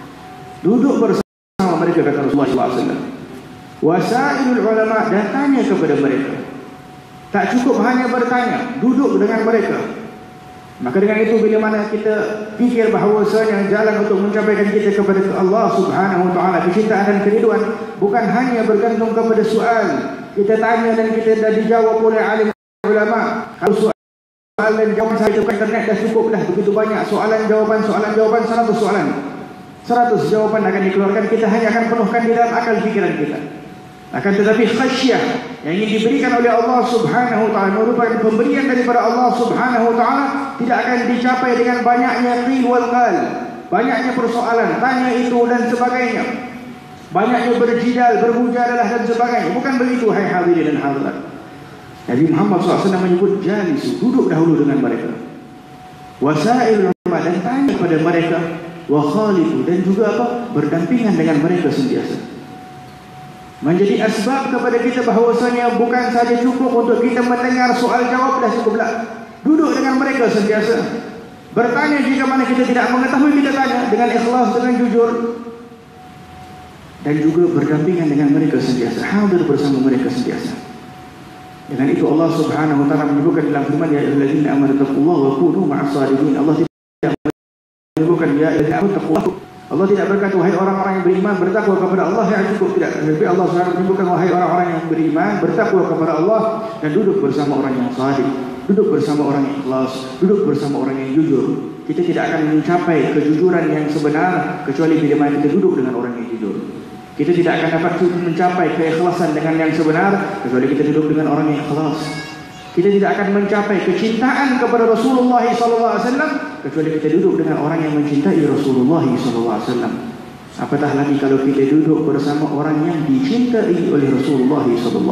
Duduk bersama mereka, kata Rasulullah sallallahu alaihi wasallam. Wasailul ulama, dan tanya kepada mereka. Tak cukup hanya bertanya, duduk dengan mereka. Maka dengan itu bila mana kita fikir bahawasanya jalan untuk mencapaikan kita kepada Allah Subhanahu wa taala, kecintaan dan kerinduan, bukan hanya bergantung kepada soal. Kita tanya dan kita dah dijawab oleh alim ulama. Kalau soalan dan jawapan saya bukan internet dah cukuplah, begitu banyak soalan jawapan 100 soalan. 100 jawapan akan dikeluarkan, kita hanya akan penuhkan di dalam akal fikiran kita. Akan tetapi khasyah yang ingin diberikan oleh Allah Subhanahu wa taala merupakan pemberian daripada Allah Subhanahu wa taala, tidak akan dicapai dengan banyaknya qil wal qal, banyaknya persoalan, tanya itu dan sebagainya, banyaknya berjidal, bermujadalah dan sebagainya. Bukan begitu, hai hadirin dan hadirat. Nabi Muhammad SAW menyebut jalisu, duduk dahulu dengan mereka. Wasail ulama, dan tanya kepada mereka. Wa khalifu, dan juga apa? Berdampingan dengan mereka sentiasa. Menjadi asbab kepada kita bahawasanya bukan saja cukup untuk kita mendengar soal jawab dah cukuplah. Duduk dengan mereka sentiasa. Bertanya jika mana kita tidak mengetahui, kita tanya dengan ikhlas, dengan jujur. Dan juga berdampingan dengan mereka sentiasa, hadir bersama mereka sentiasa. Dengan itu Allah Subhanahu wa taala menyebutkan dalam firman, ya ayyuhallazina amanu taqullaha wa kunu ma'as shadiqin. Allah tidak menyebutkan ya ayyuhallazina amanu taqullaha. Allah tidak berkata wahai orang-orang yang beriman bertakwa kepada Allah, yang cukup, tidak. Tapi Allah SWT menyebutkan wahai orang-orang yang beriman bertakwa kepada Allah dan duduk bersama orang yang shadiq, duduk bersama orang yang ikhlas, duduk bersama orang yang jujur. Kita tidak akan mencapai kejujuran yang sebenar kecuali bila mana kita duduk dengan orang yang jujur. Kita tidak akan dapat mencapai keikhlasan dengan yang sebenar kecuali kita duduk dengan orang yang ikhlas. Kita tidak akan mencapai kecintaan kepada Rasulullah SAW kecuali kita duduk dengan orang yang mencintai Rasulullah SAW. Apatah lagi kalau kita duduk bersama orang yang dicintai oleh Rasulullah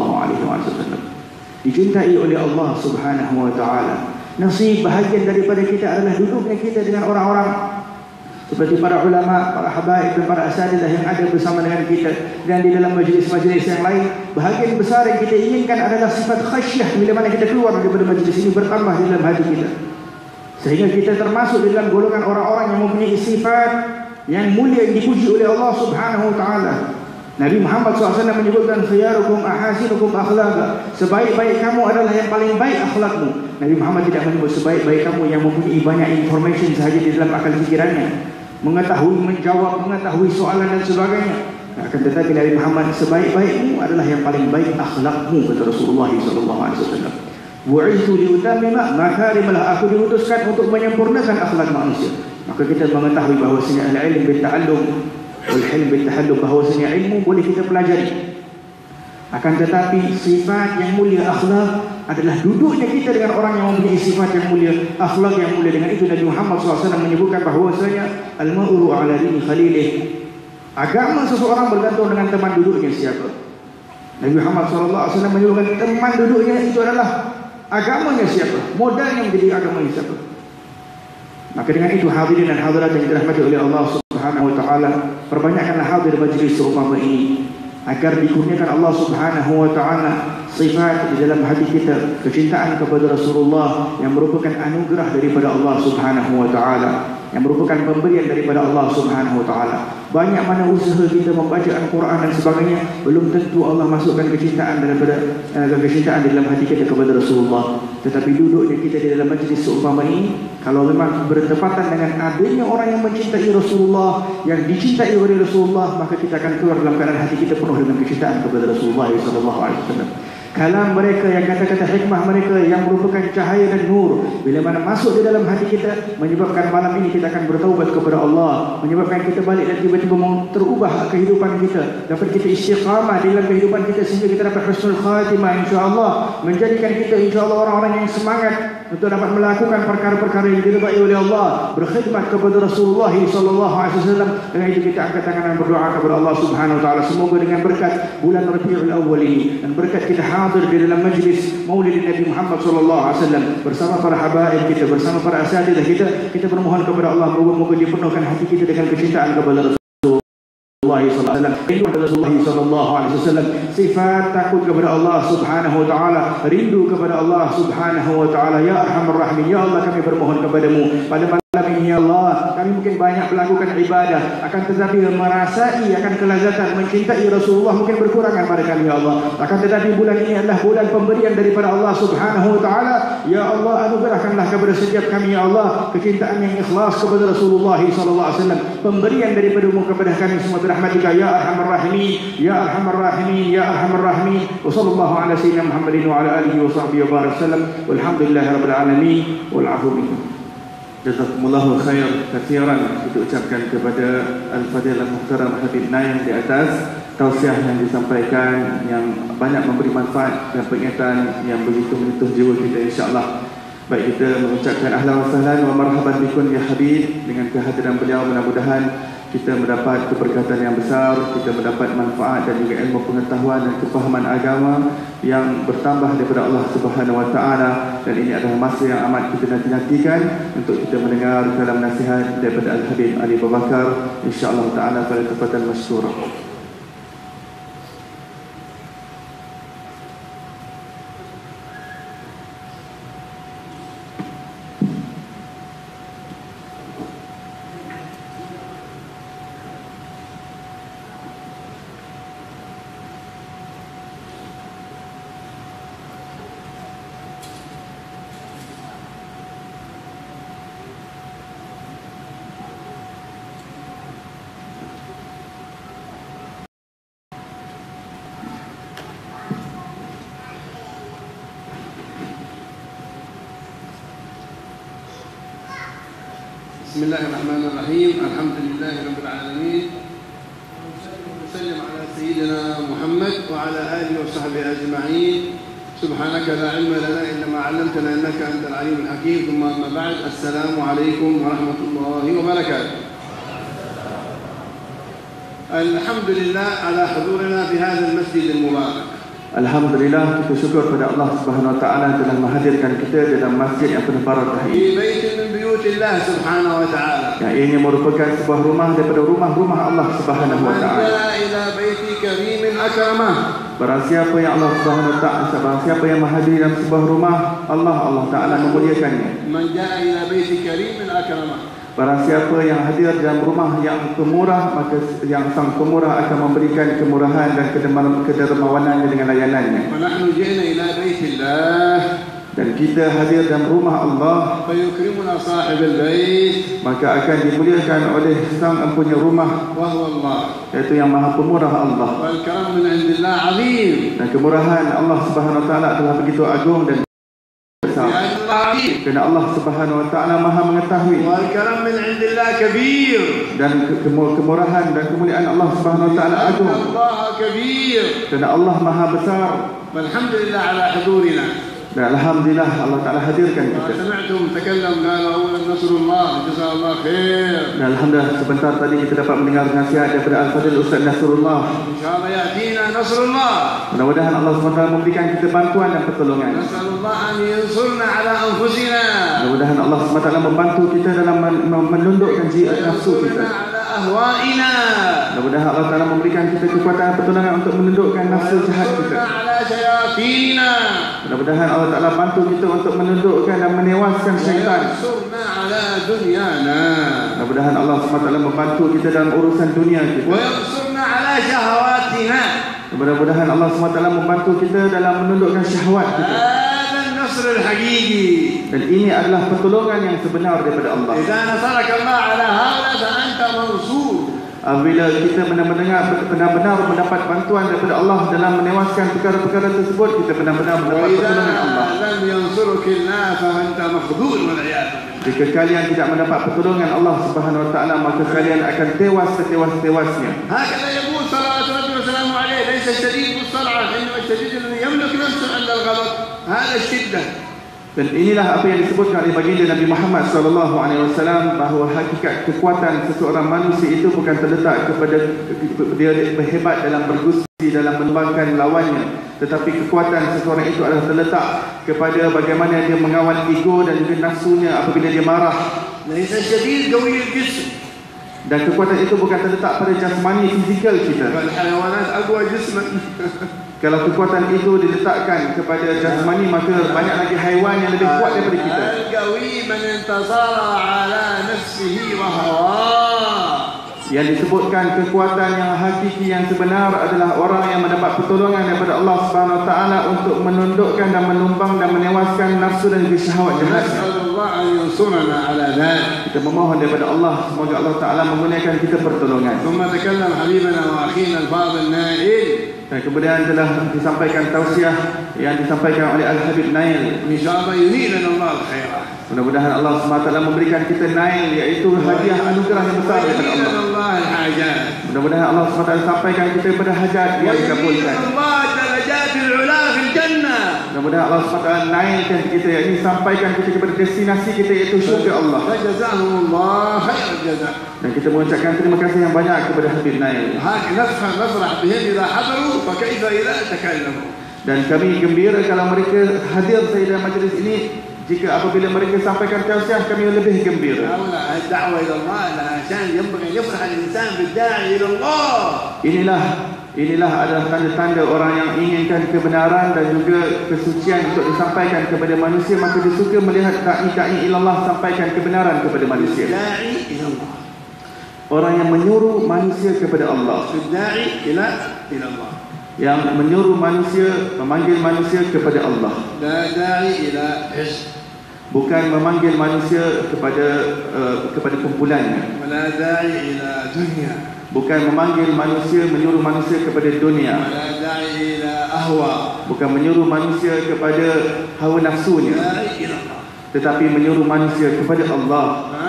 SAW, dicintai oleh Allah Subhanahu wa taala. Nasib bahagian daripada kita adalah duduknya kita dengan orang-orang seperti para ulama, para habaib dan para asatidzah yang ada bersama dengan kita. Dan di dalam majlis-majlis yang lain, bahagian besar yang kita inginkan adalah sifat khasyah bila mana kita keluar daripada majlis ini bertambah di dalam hati kita, sehingga kita termasuk dalam golongan orang-orang yang mempunyai sifat yang mulia yang dipuji oleh Allah Subhanahu wa taala. Nabi Muhammad SAW menyebutkan khiyarukum ahasinukum akhlaqa, sebaik-baik kamu adalah yang paling baik akhlakmu. Nabi Muhammad tidak menyebut sebaik-baik kamu yang mempunyai banyak information sahaja di dalam akal fikirannya, mengetahui menjawab, mengetahui soalan dan sebagainya. Akan tetapi Nabi Muhammad, sebaik-baikmu adalah yang paling baik akhlakmu, kata Rasulullah SAW. Bu'ithu liutammima makarimal, aku diutuskan untuk menyempurnakan akhlak manusia. Maka kita mengetahui bahawasanya al-ilm bil-ta'allum wal-hilm bil-tahallum, bahawasanya ilmu boleh kita pelajari. Akan tetapi sifat yang mulia akhlak adalah duduknya kita dengan orang yang mempunyai sifat yang mulia, akhlak yang mulia. Dengan itu Nabi Muhammad SAW menyebutkan bahawasanya al-ma'ru ala dini khalilih, agama seseorang bergantung dengan teman duduknya siapa. Nabi Muhammad SAW menyebutkan teman duduknya itu adalah agamanya siapa, modalnya menjadi agamanya siapa. Maka dengan itu hadirin dan hadirat yang dirahmati oleh Allah Subhanahu wa taala, perbanyakkanlah hadir majlis seumpama ini agar dikurniakan Allah Subhanahu wa taala sifat di dalam hati kita, kecintaan kepada Rasulullah yang merupakan anugerah daripada Allah Subhanahu wa taala. yang merupakan pemberian daripada Allah Subhanahu wa taala. Banyak mana usaha kita membaca Al-Quran dan sebagainya, belum tentu Allah masukkan kecintaan kecintaan dalam hati kita kepada Rasulullah. Tetapi duduknya kita di dalam majlis seumpama ini, kalau memang bertepatan dengan adanya orang yang mencintai Rasulullah, yang dicintai oleh Rasulullah, maka kita akan keluar dalam keadaan hati kita penuh dengan kecintaan kepada Rasulullah sallallahu alaihi wasallam. Kalam mereka, yang kata-kata hikmah mereka yang merupakan cahaya dan nur, bila mana masuk di dalam hati kita, menyebabkan malam ini kita akan bertaubat kepada Allah, menyebabkan kita balik dan tiba-tiba terubah kehidupan kita, dapat kita istiqamah dalam kehidupan kita, sehingga kita dapat husnul khatimah insya-Allah, menjadikan kita insya-Allah orang-orang yang semangat untuk dapat melakukan perkara-perkara yang diridai oleh Allah, berkhidmat kepada Rasulullah sallallahu alaihi wasallam. Dengan itu kita angkat tangan dan berdoa kepada Allah Subhanahu wa taala, semoga dengan berkat bulan Rabiul Awwal ini dan berkat kita hadir di dalam majlis Maulid Nabi Muhammad sallallahu alaihi wasallam bersama para habaib kita, bersama para asatidzah kita bermohon kepada Allah moga-moga dipenuhkan hati kita dengan kecintaan kepada Rasulullah sallallahu alaihi wasallam, sifat takut kepada Allah Subhanahu wa taala, rindu kepada Allah Subhanahu wa taala. Ya Arhamar Rahimin, ya Allah, kami bermohon kepadamu pada malam ini, ya Allah, kami mungkin banyak melakukan ibadah, akan tetapi merasai akan kelazatan mencintai Rasulullah mungkin berkurangan pada kami, ya Allah. Akan tetapi bulan ini adalah bulan pemberian daripada Allah Subhanahu wa taala. Ya Allah, anugerahkanlah kepada setiap kami, ya Allah, kecintaan yang ikhlas kepada Rasulullah sallallahu alaihi wasallam, pemberian daripada-Mu kepada kami semua birahmatika ya Arhamar Rahimin, ya Arhamar Rahimin, ya Arhamar Rahimin. Wa sallallahu ala sayyidina Muhammadin wa ala alihi wa sahbihi wa barik wasallam. Walhamdulillahirabbil alamin wal 'afwu minkum. Jazakumullahu khair katsiran. Kita ucapkan kepada Al-Fadhil Al-Muhtaram Habib Naim di atas tausiah yang disampaikan, yang banyak memberi manfaat dan peringatan yang begitu menyentuh jiwa kita insya-Allah. Baik, kita mengucapkan ahlan wa sahlan wa marhaban bikum ya Habib. Dengan kehadiran beliau mudah-mudahan kita mendapat keberkatan yang besar, kita mendapat manfaat dan juga ilmu pengetahuan dan kefahaman agama yang bertambah daripada Allah Subhanahu wa taala. Dan ini adalah masa yang amat kita nanti-nantikan untuk kita mendengar kalam nasihat daripada Al-Habib Ali Abu Bakar, insya-Allah taala pada kesempatan masyhur. بسم الله الرحمن الرحيم. الحمد لله رب العالمين، وسلم على سيدنا محمد وعلى آله وصحبه أجمعين. سبحانك لا علم لنا إلا ما علمتنا إنك أنت العليم الحكيم. ثم أما بعد، السلام عليكم ورحمة الله وبركاته. الحمد لله على حضورنا في هذا المسجد المبارك. Alhamdulillah, kita syukur pada Allah Subhanahu wa taala telah menghadirkan kita dalam masjid yang penuh barakah ini. في بيت من بيوت الله سبحانه وتعالى. Yang ini merupakan sebuah rumah daripada rumah-rumah Allah Subhanahu wa من taala. جاء إلى بيت كريم أكرمه. Barang siapa yang Allah Subhanahu wa taala, barang siapa yang menghadir dalam sebuah rumah Allah taala memuliakannya. من جاء إلى بيت كريم أكرمه. Barang siapa yang hadir dalam rumah yang pemurah, maka yang sang pemurah akan memberikan kemurahan dan kedermawanannya dengan layanannya. ونحن جئنا إلى بيت الله. Dan kita hadir dalam rumah Allah, فيكرمنا صاحب البيت، maka akan dimuliakan oleh sang empunya rumah, وهو الله. yaitu yang maha pemurah Allah. والكرم من عند الله عظيم. Dan kemurahan Allah Subhanahu wa taala adalah begitu agung dan besar. لأن الله عظيم. Kerana Allah Subhanahu wa taala maha mengetahui. والكرم من عند الله كبير. Dan kemurahan dan kemuliaan Allah Subhanahu wa taala agung. لأن الله كبير. Kerana Allah maha besar. والحمد لله على حضورنا. Dan alhamdulillah Allah taala hadirkan kita. سمعتم تكلم قال أولا نصر الله جزاه الله خير. Dan alhamdulillah sebentar tadi kita dapat mendengar nasihat daripada Al-Fadhil Ustaz Nasrullah. إن شاء الله يأتينا نصر الله. Mudah-mudahan Allah SWT memberikan kita bantuan dan pertolongan. نسأل الله أن ينصرنا على أنفسنا. Mudah-mudahan Allah SWT membantu kita dalam menundukkan jiwa nafsu وينصرنا kita. على أهوائنا Mudah-mudahan Allah Ta'ala memberikan kita kekuatan pertolongan untuk menundukkan nafsu jahat kita. وينصرنا على شياطيننا Mudah-mudahan Allah Ta'ala bantu kita untuk menundukkan dan menewaskan syaitan. وينصرنا على دنيانا Mudah-mudahan Allah SWT membantu kita dalam urusan dunia kita. وينصرنا على شهواتنا. Mudah-mudahan Allah SWT membantu kita dalam menundukkan syahwat kita. هذا النصر الحقيقي. Dan ini adalah pertolongan yang sebenar daripada Allah. إذا نصرك الله على هذا فأنت منصور. Bila kita benar-benar mendapat bantuan daripada Allah dalam menewaskan perkara-perkara tersebut, kita benar-benar mendapat وإذا pertolongan Allah. لم ينصرك الله فأنت مخذول والعياذ بالله. Jika kalian tidak mendapat pertolongan Allah Subhanahu Wa Taala, maka kalian akan tewas setewas-tewasnya. هكذا يقول صلوات ربي وسلامه عليه: ليس الشديد بالسرعة إنما الشديد الذي يملك نفسه عند الغضب. هذا الشدة. Dan inilah apa yang disebutkan oleh baginda Nabi Muhammad SAW, bahawa hakikat kekuatan seseorang manusia itu bukan terletak kepada dia berhebat dalam bergusi, dalam menembangkan lawannya, tetapi kekuatan seseorang itu adalah terletak kepada bagaimana dia mengawal ego dan juga nafsunya apabila dia marah. ليس الشديد قوي الجسم. Dan kekuatan itu bukan terletak pada jasmani fizikal kita. والحيوانات أقوى جسما. Kalau kekuatan itu diletakkan kepada jasmani, maka banyak lagi haiwan yang lebih kuat daripada kita. القوي من انتصر على نفسه وهواه. Yang disebutkan kekuatan yang hakiki yang sebenar adalah orang yang mendapat pertolongan daripada Allah Subhanahu Wa Taala untuk menundukkan dan menumbang dan menewaskan nafsu dan juga syahwat jahat. نسأل الله أن ينصرنا على ذلك. Kita memohon daripada Allah semoga Allah Taala menggunakan kita pertolongan. ثم تكلم حبيبنا وأخينا الفاضل نائل. Dan kemudian telah disampaikan tausiah yang disampaikan oleh Al-Habib Nail. إن شاء الله ينيلنا الله الخيرات. Mudah-mudahan Allah SWT memberikan kita Nail, iaitu hadiah anugerah yang besar daripada Allah. وينيلنا الله الحاجات. Mudah-mudahan Allah SWT sampaikan kita kepada hajat yang dikabulkan. وينيلنا الله درجات العلا في الجنة. Mudah-mudahan Allah SWT nailkan kita, yakni sampaikan kita kepada destinasi kita, iaitu syurga Allah. فجزاهم الله خير الجزاء. Dan kita mengucapkan terima kasih yang banyak kepada Habib Nail. هكذا نفرح بهم إذا حضروا فكيف إذا تكلموا. Dan kami gembira kalau mereka hadir dalam majlis ini. Jika apabila mereka sampaikan tausiah, kami lebih gembira. الدعوة إلى الله عشان ينبغي أن يفرح الإنسان بالداعي إلى الله. Inilah adalah tanda-tanda orang yang inginkan kebenaran dan juga kesucian untuk disampaikan kepada manusia, maka dia suka melihat da'i ilallah sampaikan kebenaran kepada manusia. الداعي إلى الله. Orang yang menyuruh manusia kepada Allah. الداعي إلى الله. Yang menyuruh manusia, memanggil manusia kepada Allah. لا داعي إلى حزب. Bukan memanggil manusia kepada kumpulannya. ولا داعي إلى دنيا. Bukan memanggil manusia, menyuruh manusia kepada dunia. ولا داعي إلى أهوى. Bukan menyuruh manusia kepada hawa nafsunya, داعي إلى الله. tetapi menyuruh manusia kepada Allah.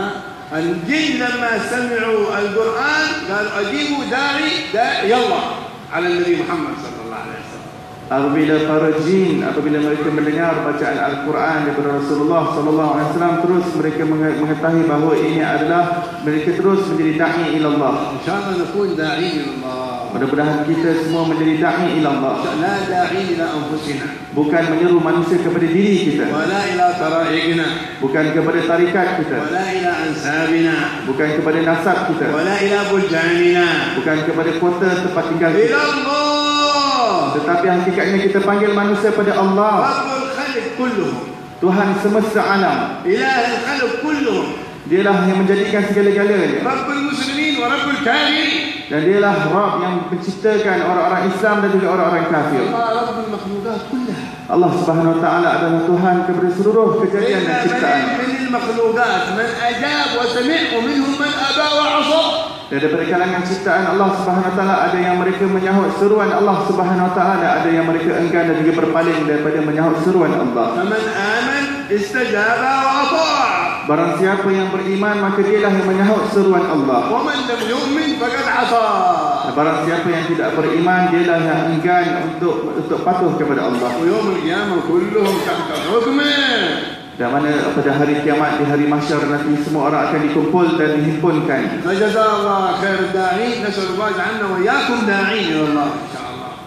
الجن لما سمعوا القرآن قالوا أجيبوا داعي الله على النبي محمد صلى الله عليه وسلم. Apabila para jin, apabila mereka mendengar bacaan Al-Quran daripada Rasulullah sallallahu alaihi wasallam, terus mereka mengetahui bahawa ini adalah, mereka terus menjadi da'i ilallah. إن شاء الله نكون داعين إلى الله. Mudah-mudahan kita semua menjadi da'i ilallah. لا داعين إلى أنفسنا. Bukan menyuruh manusia kepada diri kita, ولا إلى طرائقنا. bukan kepada tarikat kita, ولا إلى أنسابنا. bukan kepada nasab kita, ولا إلى بلداننا. bukan kepada kota tempat tinggal إلى kita, الله. tetapi hakikatnya kita panggil manusia pada Allah, رب الخلق كلهم. Tuhan semesta alam. إله الخلق كلهم. Dialah yang menjadikan segala-galanya, رب المسلمين ورب الكافرين. dan dialah Rabb yang menciptakan orang-orang Islam dan juga orang-orang kafir. الله رب المخلوقات كلها. Allah Subhanahu Wa Taala adalah Tuhan kepada seluruh kejadian dan ciptaan. من المخلوقات من أجاب وسمع ومنهم من أبى وعصى. Dan daripada kalangan ciptaan Allah Subhanahu Wa Taala, ada yang mereka menyahut seruan Allah Subhanahu Wa Taala, ada yang mereka enggan dan juga berpaling daripada menyahut seruan Allah. فمن آمن استجاب وأطاع. Barang siapa yang beriman, maka dialah yang menyahut seruan Allah. ومن لم يؤمن فقد عصى. Dan barang siapa yang tidak beriman, dialah yang enggan untuk patuh kepada Allah. ويوم القيامة كلهم تحت حكمه. Dan mana pada hari kiamat, di hari mahsyar nanti, semua orang akan dikumpul dan dihimpunkan. فجزا الله خير الداعين. نسأل الله يجعلنا وإياكم داعين إلى الله إن شاء الله.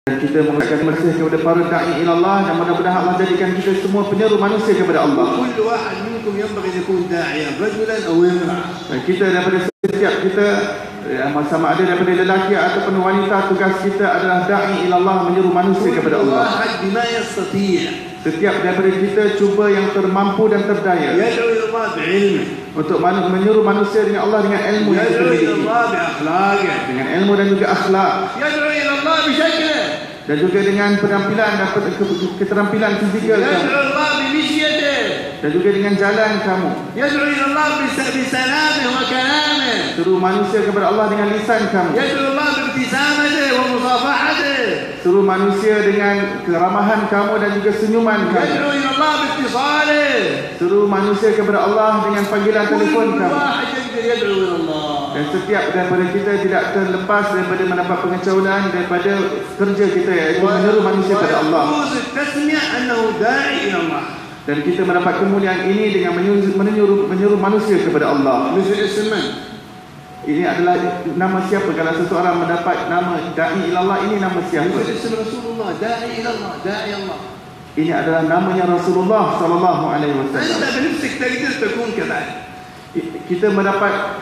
Dan kita mengucapkan terima kasih kepada para da'i ilallah dan mudah-mudahan Allah jadikan kita semua penyeru manusia kepada Allah. كل واحد منكم ينبغي أن يكون داعيا رجلا أو امرأة. Dan kita daripada setiap kita sama ada daripada lelaki ataupun wanita, tugas kita adalah da'i ilallah, menyeru manusia kepada كل Allah. واحد بما يستطيع Setiap daripada kita cuba yang termampu dan terdaya يدعو إلى الله بعلمه untuk menyeru manusia dengan Allah dengan ilmu yang kita يدعو إلى miliki, الله بأخلاقه dengan ilmu dan juga akhlak, يدعو إلى الله بشكله dan juga dengan penampilan dan keterampilan fizikal kamu, يدعو الله بمشيته dan juga dengan jalan kamu. يدعو إلى الله بسلامه وكلامه Seru manusia kepada Allah dengan lisan kamu, يدعو الله بابتسامته ومصافحته seru manusia dengan keramahan kamu dan juga senyuman kamu, يدعو إلى الله باتصاله seru manusia kepada Allah dengan panggilan telefon كل kamu. واحد يقدر يدعو إلى الله Dan setiap daripada kita tidak terlepas daripada mendapat pengetahuan daripada kerja kita, iaitu menyeru manusia kepada Allah. ويجوز التسمية أنه داعي إلى الله Dan kita mendapat kemuliaan ini dengan menyeru manusia kepada Allah. مثل اسم من؟ Ini adalah nama siapa? Kalau seseorang mendapat nama da'i ilallah, ini nama siapa? مثل اسم رسول الله داعي إلى الله داعي الله. Ini adalah namanya Rasulullah sallallahu alaihi أنت wasallam. بنفسك تقدر تكون كذلك. Kita mendapat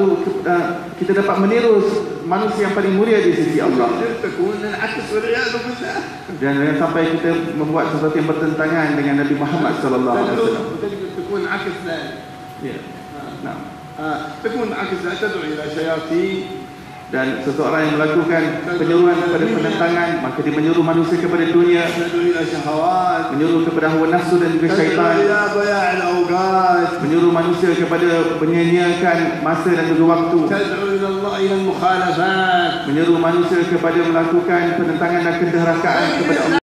kita dapat meniru manusia yang paling mulia di sisi Allah. تقدر تكون العكس والعياذ بالله. Dan jangan sampai kita membuat sesuatu yang bertentangan dengan Nabi Muhammad sallallahu alaihi wasallam. وتقدر تكون عكس ذلك. Ya. Nah. تكون عكس ذلك تدعو إلى شياطين. Dan seseorang yang melakukan penyeruan kepada penentangan, maka dia menyuruh manusia kepada dunia, تدعو إلى شهوات. menyuruh kepada hawa nafsu dan juga تدعو syaitan, إلى ضياع الأوقات. menyuruh manusia kepada menyia-nyiakan masa dan juga waktu, تدعو إلى الله إلى المخالفات. menyuruh manusia kepada melakukan penentangan dan kenderakaan kepada Allah.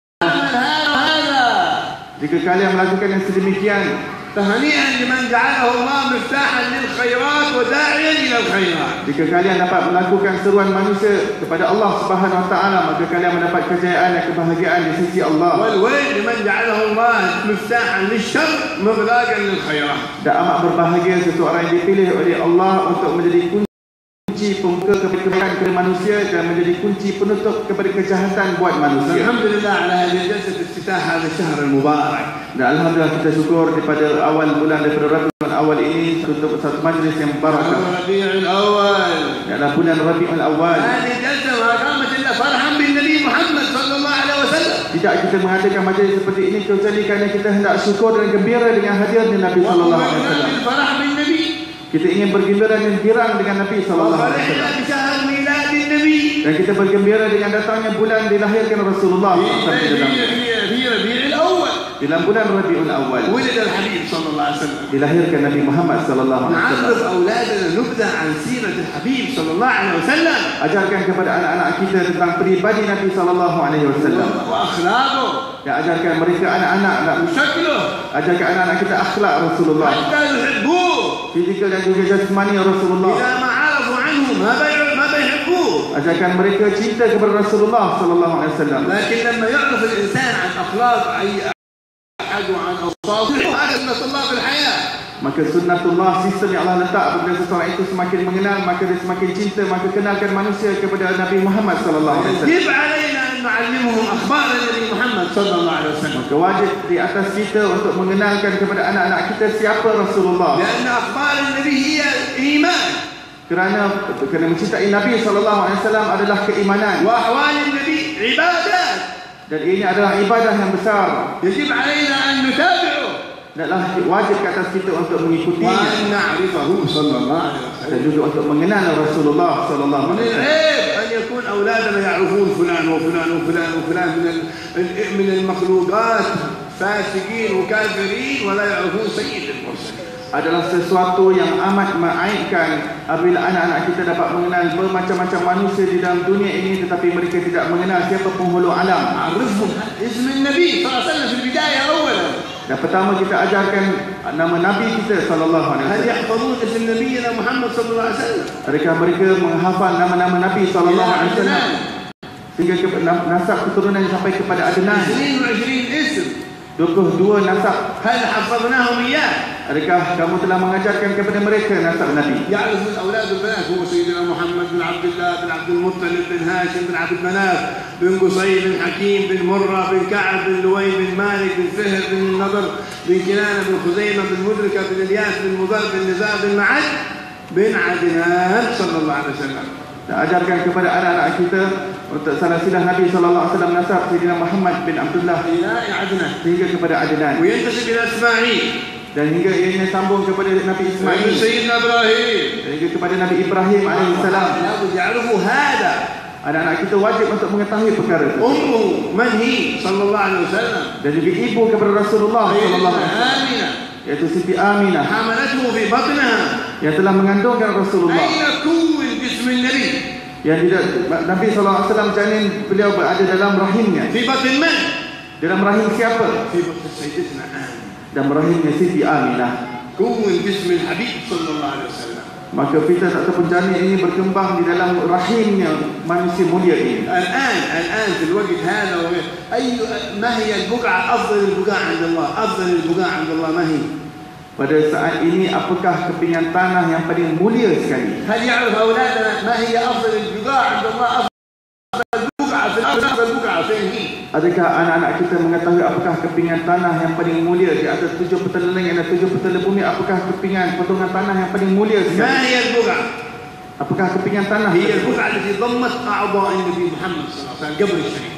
هذا Jika kalian melakukan yang sedemikian, فهنيئا لمن جعله الله مفتاحا للخيرات وداعيا إلى الخيرات. jika kalian dapat melakukan seruan manusia kepada Allah Subhanahu wa taala, maka kalian mendapat kejayaan dan kebahagiaan di sisi Allah. والويل لمن جعله الله مفتاحا للشر مغلاقا للخيرات. Dan amat berbahagia seseorang yang dipilih oleh Allah untuk menjadi kunci pembuka kepada kebaikan kepada manusia dan menjadi kunci penutup kepada kejahatan buat manusia. الحمد لله على هذه الجلسة افتتاح هذا الشهر المبارك. Dan alhamdulillah kita syukur daripada awal bulan, daripada Rabiul Awal ini untuk satu majlis yang barakah. ربيع الأول. Adalah bulan Rabiul Awal. هذه الجلسة ما قامت إلا فرحا بالنبي محمد صلى الله عليه وسلم. Tidak kita mengadakan majlis seperti ini kecuali kerana kita hendak syukur dan gembira dengan hadirnya Nabi sallallahu alaihi wasallam. بالفرح بالنبي. Kita ingin bergembira dan girang dengan Nabi sallallahu alaihi وفرحنا wasallam. بشهر ميلاد النبي. Dan kita bergembira dengan datangnya bulan dilahirkan Rasulullah في sallallahu alaihi wasallam. ربيع الأول Dalam bulan Rabiul Awal ولد الحبيب صلى الله عليه وسلم. dilahirkan Nabi Muhammad sallallahu alaihi نعرف wasallam. أولادنا نبذة عن سيرة الحبيب صلى الله عليه وسلم Ajarkan kepada anak-anak kita tentang peribadi Nabi sallallahu alaihi wasallam. وأخلاقه Dan ajarkan mereka anak-anak, وشكله ajarkan anak-anak kita akhlak Rasulullah, حتى يحبوه. fizikal dan juga jasmani Rasulullah. إذا ما عرفوا عنه ما بيحبوه. Ajarkan mereka cinta kepada Rasulullah sallallahu alaihi wasallam. لكن لما يعرف الإنسان عن أخلاق أي أحد وعن أوصافه هذا سنة الله في الحياة. Maka sunnatullah, sistem yang Allah letak apabila seseorang itu semakin mengenal, maka dia semakin cinta, maka kenalkan manusia kepada Nabi Muhammad sallallahu alaihi wasallam. يجب علينا أن نعلمهم أخبار النبي محمد صلى الله عليه وسلم. Maka wajib di atas kita untuk mengenalkan kepada anak-anak kita siapa Rasulullah. لأن أخبار النبي هي إيمان. Kerana mencintai Nabi sallallahu alaihi wasallam adalah keimanan. وأحوال النبي عبادات. Dan ini adalah ibadah yang besar. يجب علينا أن نتابعه. Adalah wajib ke atas kita untuk mengikutinya وأن نعرفه صلى الله عليه dan وسلم. juga untuk mengenal Rasulullah sallallahu من alaihi wasallam. العيب أن يكون أولادنا يعرفون فلان وفلان وفلان وفلان من المخلوقات فاسقين وكافرين ولا يعرفون سيد المرسلين. Adalah sesuatu yang amat mengaibkan apabila anak-anak kita dapat mengenal bermacam-macam manusia di dalam dunia ini tetapi mereka tidak mengenal siapa penghulu alam. عرفهم اسم النبي صلى الله عليه وسلم في البداية أولا. Dan pertama kita ajarkan nama Nabi kita sallallahu alaihi هل wasallam. يحفظون اسم نبينا محمد صلى الله عليه وسلم؟ Adakah mereka menghafal nama-nama Nabi sallallahu alaihi wasallam sehingga nasab keturunan sampai kepada Adnan 22 اسم. 22 nasab. هل حفظناهم إياه؟ Adakah kamu telah mengajarkan kepada mereka nasab Nabi? يعرف الأولاد والبنات هو سيدنا محمد بن عبد الله بن عبد المطلب بن هاشم بن عبد مناف بن قصي بن حكيم بن مرة بن كعب بن لؤي بن مالك بن فهر بن النضر بن كنانة بن خزيمة بن مدركة بن الياس بن مضر بن نزار بن معد بن عدنان صلى الله عليه وسلم. Ajarkan kepada anak-anak kita untuk silsilah Nabi sallallahu alaihi wasallam nasab Sayyidina Muhammad bin Abdullah إلى عدنان hingga kepada Adnan, وينتسب إلى إسماعيل dan hingga ianya sambung kepada Nabi Ismail, سيدنا إبراهيم. hingga kepada Nabi Ibrahim alaihissalam. لابد يعرفوا هذا. Anak-anak kita wajib untuk mengetahui perkara itu. أمه من هي صلى الله عليه وسلم؟ Dan juga ibu kepada Rasulullah sallallahu alaihi wasallam, آمنة yaitu Siti Aminah حملته في بطنها. yang telah mengandungkan Rasulullah. أين كون جسم النبي؟ Yang tidak, Nabi sallallahu alaihi wasallam janin beliau berada dalam rahimnya. في بطن من؟ Dalam rahim siapa? في بطن سيدتنا آمنة. Dalam rahimnya Siti Aminah. كون جسم الحبيب صلى الله عليه وسلم. Maka fitrah ataupun janin ini berkembang di dalam rahimnya manusia mulia ini. الآن في الوقت هذا ما هي البقعة أفضل البقاع عند الله؟ أفضل البقاع عند الله ما هي؟ Pada saat ini apakah kepingan tanah yang paling mulia sekali? هل يعرف أولادنا ما هي أفضل البقاع عند الله؟ أفضل البقعة في الأرض أفضل البقعة فين هي؟ Adakah anak-anak kita mengetahui apakah kepingan tanah yang paling mulia di atas 7 petala langit dan 7 petala bumi? Apakah kepingan potongan tanah yang paling mulia ما sekali? هي البقعة؟ Apakah kepingan tanah? هي البقعة التي ضمت أعضاء النبي محمد صلى الله عليه وسلم قبر الشريف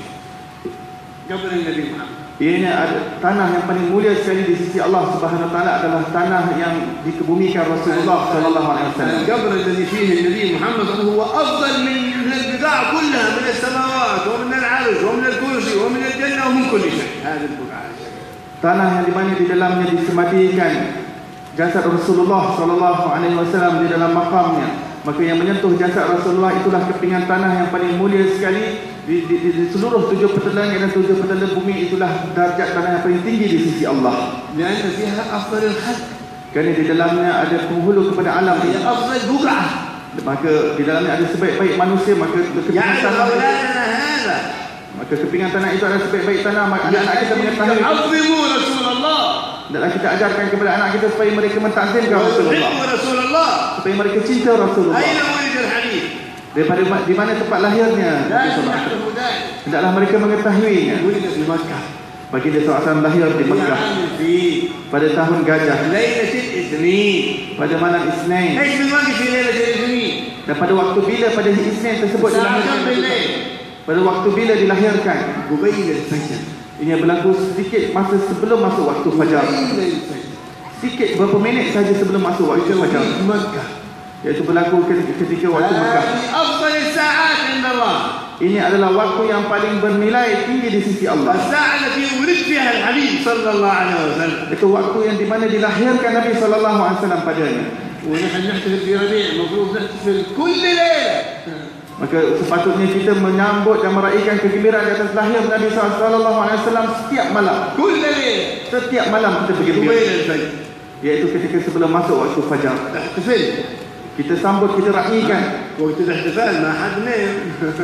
قبر النبي محمد. Ianya tanah yang paling mulia sekali di sisi Allah Subhanahu wa taala adalah tanah yang dikebumikan Rasulullah sallallahu alaihi wasallam. القبر الذي فيه النبي محمد هو أفضل من البقاع كلها، من السماوات ومن العرش ومن الكرسي ومن الجنة ومن كل شيء. هذه البقعة. Tanah yang di mana di dalamnya disemadikan jasad Rasulullah sallallahu alaihi wasallam di dalam makamnya. Maka yang menyentuh jasad Rasulullah itulah kepingan tanah yang paling mulia sekali di seluruh 7 petala langit dan 7 petala bumi. Itulah darjat tanah yang paling tinggi di sisi Allah. لأن فيها أفضل الخلق. Kerana di dalamnya ada penghulu kepada alam. هي أفضل بقعة. Maka di dalamnya ada sebaik-baik manusia. Maka kepingan يعني tanah, أولادنا هذا maka kepingan tanah itu adalah sebaik-baik tanah. Maka anak-anak kita mengetahui. يعظموا رسول الله. Adalah kita ajarkan kepada anak kita supaya mereka mentakzimkan Rasulullah, ويحبوا رسول الله. supaya mereka cinta Rasulullah. أين ولد الحبيب؟ Daripada di mana tempat lahirnya Nabi لازم SAW. يعرفوا ذلك. Hendaklah mereka mengetahuinya. ولد في مكة. Baginda SAW lahir di في Mekah عام الفيل. pada tahun gajah, ليلة الاثنين. pada malam Isnin. ايش بنوقف في ليلة الاثنين؟ Dan pada waktu bila pada Isnin tersebut الساعة كم dilahirkan? بالليل؟ Pada waktu bila dilahirkan? قبيل الفجر. Ini berlaku sedikit masa sebelum masuk waktu fajar. قبيل الفجر. Sedikit beberapa minit saja sebelum masuk waktu fajar. في مكة. Iaitu berlaku ketika waktu Mekah. هذه أفضل الساعات عند الله. Ini adalah waktu yang paling bernilai tinggi di sisi Allah. الساعة التي ولد فيها الحبيب صلى الله عليه وسلم. Itu waktu yang di mana dilahirkan Nabi sallallahu alaihi wasallam padanya. ونحن نحتفل في ربيع، المفروض نحتفل كل ليلة. Maka sepatutnya kita menyambut dan meraihkan kegembiraan di atas lahir Nabi sallallahu alaihi wasallam setiap malam. كل ليلة. Setiap malam kita bergembira. قبيل الفجر. Iaitu ketika sebelum masuk waktu fajar. نحتفل. Kita sambut, kita raikan. وقت الاحتفال ما حد نام.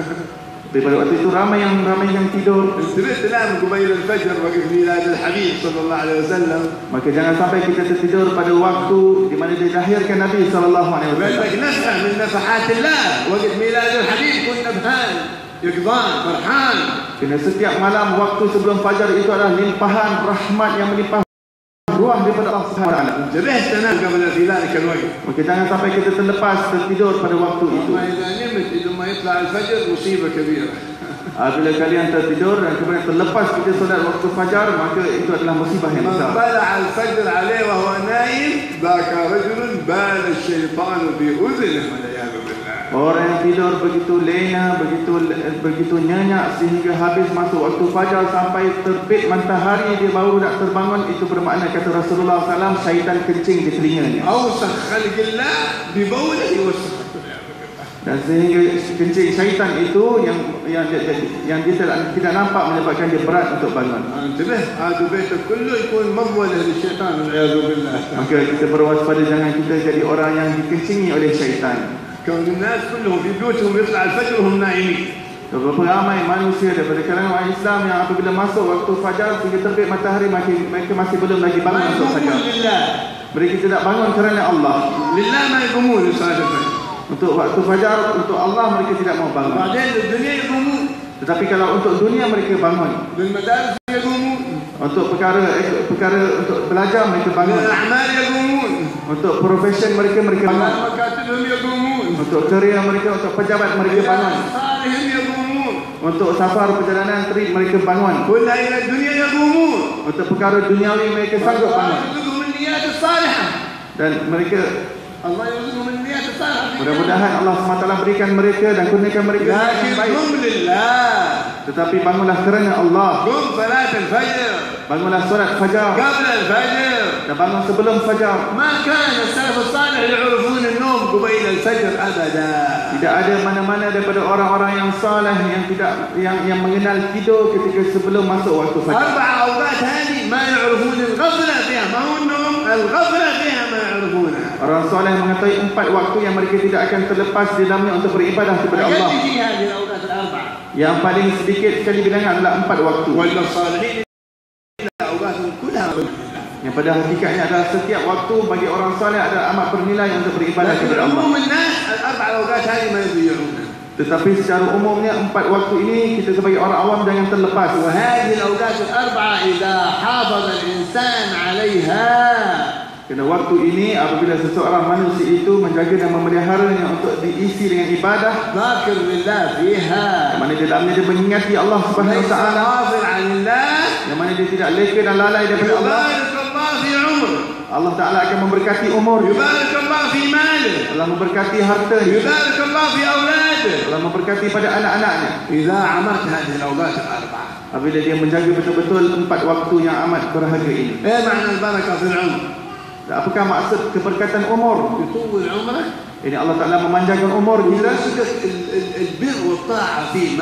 Daripada waktu itu ramai yang tidur. انتبه تنام قبيل الفجر وقت ميلاد الحبيب صلى الله عليه وسلم. Maka jangan sampai kita tertidur pada waktu di mana dilahirkan Nabi sallallahu alaihi wasallam. بدك نفحة من نفحات الله وقت ميلاد الحبيب كنا بهان يقظان فرحان. Kerana setiap malam waktu sebelum fajar itu adalah limpahan rahmat yang melimpah ruah daripada Allah Subhanahu wa taala. انتبه تنام قبل في ذلك الوقت. Maka jangan sampai kita terlepas tertidur pada waktu itu. أما إذا نمت إذا ما يطلع الفجر مصيبة كبيرة. Bila kalian tertidur dan kemudian terlepas kita solat waktu fajar, maka itu adalah musibah yang من besar. طلع الفجر عليه وهو نايم ذاك رجل بال الشيطان في أذنه والعياذ بالله. Orang yang tidur begitu lena, begitu nyenyak sehingga habis masuk waktu fajar sampai terbit matahari dia baru nak terbangun, itu bermakna kata Rasulullah SAW, syaitan kencing di telinganya. أوسخ خلق الله ببوله وسخ. Dan sehingga kencing syaitan itu yang dia tidak nampak menyebabkan dia berat untuk bangun. انتبه هذا بيتك كله يكون مضوله للشيطان والعياذ بالله. Maka kita berwaspada jangan kita jadi orang yang dikencingi oleh syaitan. كون الناس كلهم في بيوتهم يطلع الفجر وهم نايمين. Beberapa ramai manusia daripada kalangan orang Islam yang apabila masuk waktu fajar sehingga terbit matahari, mereka masih belum lagi bangun untuk fajar. Mereka tidak bangun kerana Allah. لله ما يقومون لصلاة الفجر. Untuk waktu fajar, untuk Allah mereka tidak mau bangun. بعدين للدنيا يقومون. Tetapi kalau untuk dunia mereka bangun. بالمدارس يقومون. Untuk perkara untuk belajar mereka bangun. بالأعمال يقومون. Untuk profesion mereka bangun. مكاتبهم يقومون. Untuk kerja mereka, untuk pejabat mereka bangun. صالحهم يقومون. Untuk safar perjalanan trip mereka bangun. كل إلى الدنيا يقومون. Untuk perkara duniawi mereka sanggup bangun. يرزقهم النيات الصالحة. Dan mereka الله يرزقهم النيات الصالحة. mudah-mudahan Allah SWT berikan mereka dan kurniakan mereka لكن yang baik. قم لله. Tetapi bangunlah kerana Allah. قم صلاة الفجر. Bangunlah solat fajar. قبل الفجر. Dan bangun sebelum fajar. ما كان السلف الصالح يعرفون النوم قبيل الفجر أبدا. Tidak ada mana-mana daripada orang-orang yang saleh yang mengenal tidur ketika sebelum masuk waktu fajar. 4 أوقات هذه ما يعرفون الغفلة فيها، ما هو النوم، الغفلة فيها ما يعرفونها. Orang saleh mengetahui 4 waktu yang mereka tidak akan terlepas di dalamnya untuk beribadah kepada Allah. قد تجي هذه الأوقات ال4. Yang paling sedikit sekali bilangan adalah 4 waktu. والصالحين أوقاتهم كلها. Yang pada hakikatnya adalah setiap waktu bagi orang saleh adalah amat bernilai untuk beribadah لكن kepada Allah. عموم الناس ال4 أوقات هذه ما يضيعونها. Tetapi secara umumnya 4 waktu ini kita sebagai orang awam jangan terlepas. وهذه الأوقات ال4 إذا حافظ الإنسان عليها Kerana waktu ini apabila seseorang manusia itu menjaga dan memeliharanya untuk diisi dengan ibadah, ذاكر لله فيها، yang mana di dalamnya dia mengingati Allah Subhanahu Wa ليس Taala, غافل عن الله، yang mana dia tidak leka dan lalai daripada Allah. يبارك الله في عمره، Allah Taala akan memberkati umur, يبارك الله في ماله، Allah memberkati hartanya, يبارك الله في أولاده. Allah memberkati pada anak-anaknya. إذا عمرت هذه الأوقات ال4. Apabila dia menjaga betul-betul 4 waktu yang amat berharga ini. إيه معنى البركة في العمر؟ Apakah maksud keberkatan umur? يطول عمرك، Ini Allah Taala memanjangkan umur kita, ويرزقك البر والطاعة فيه،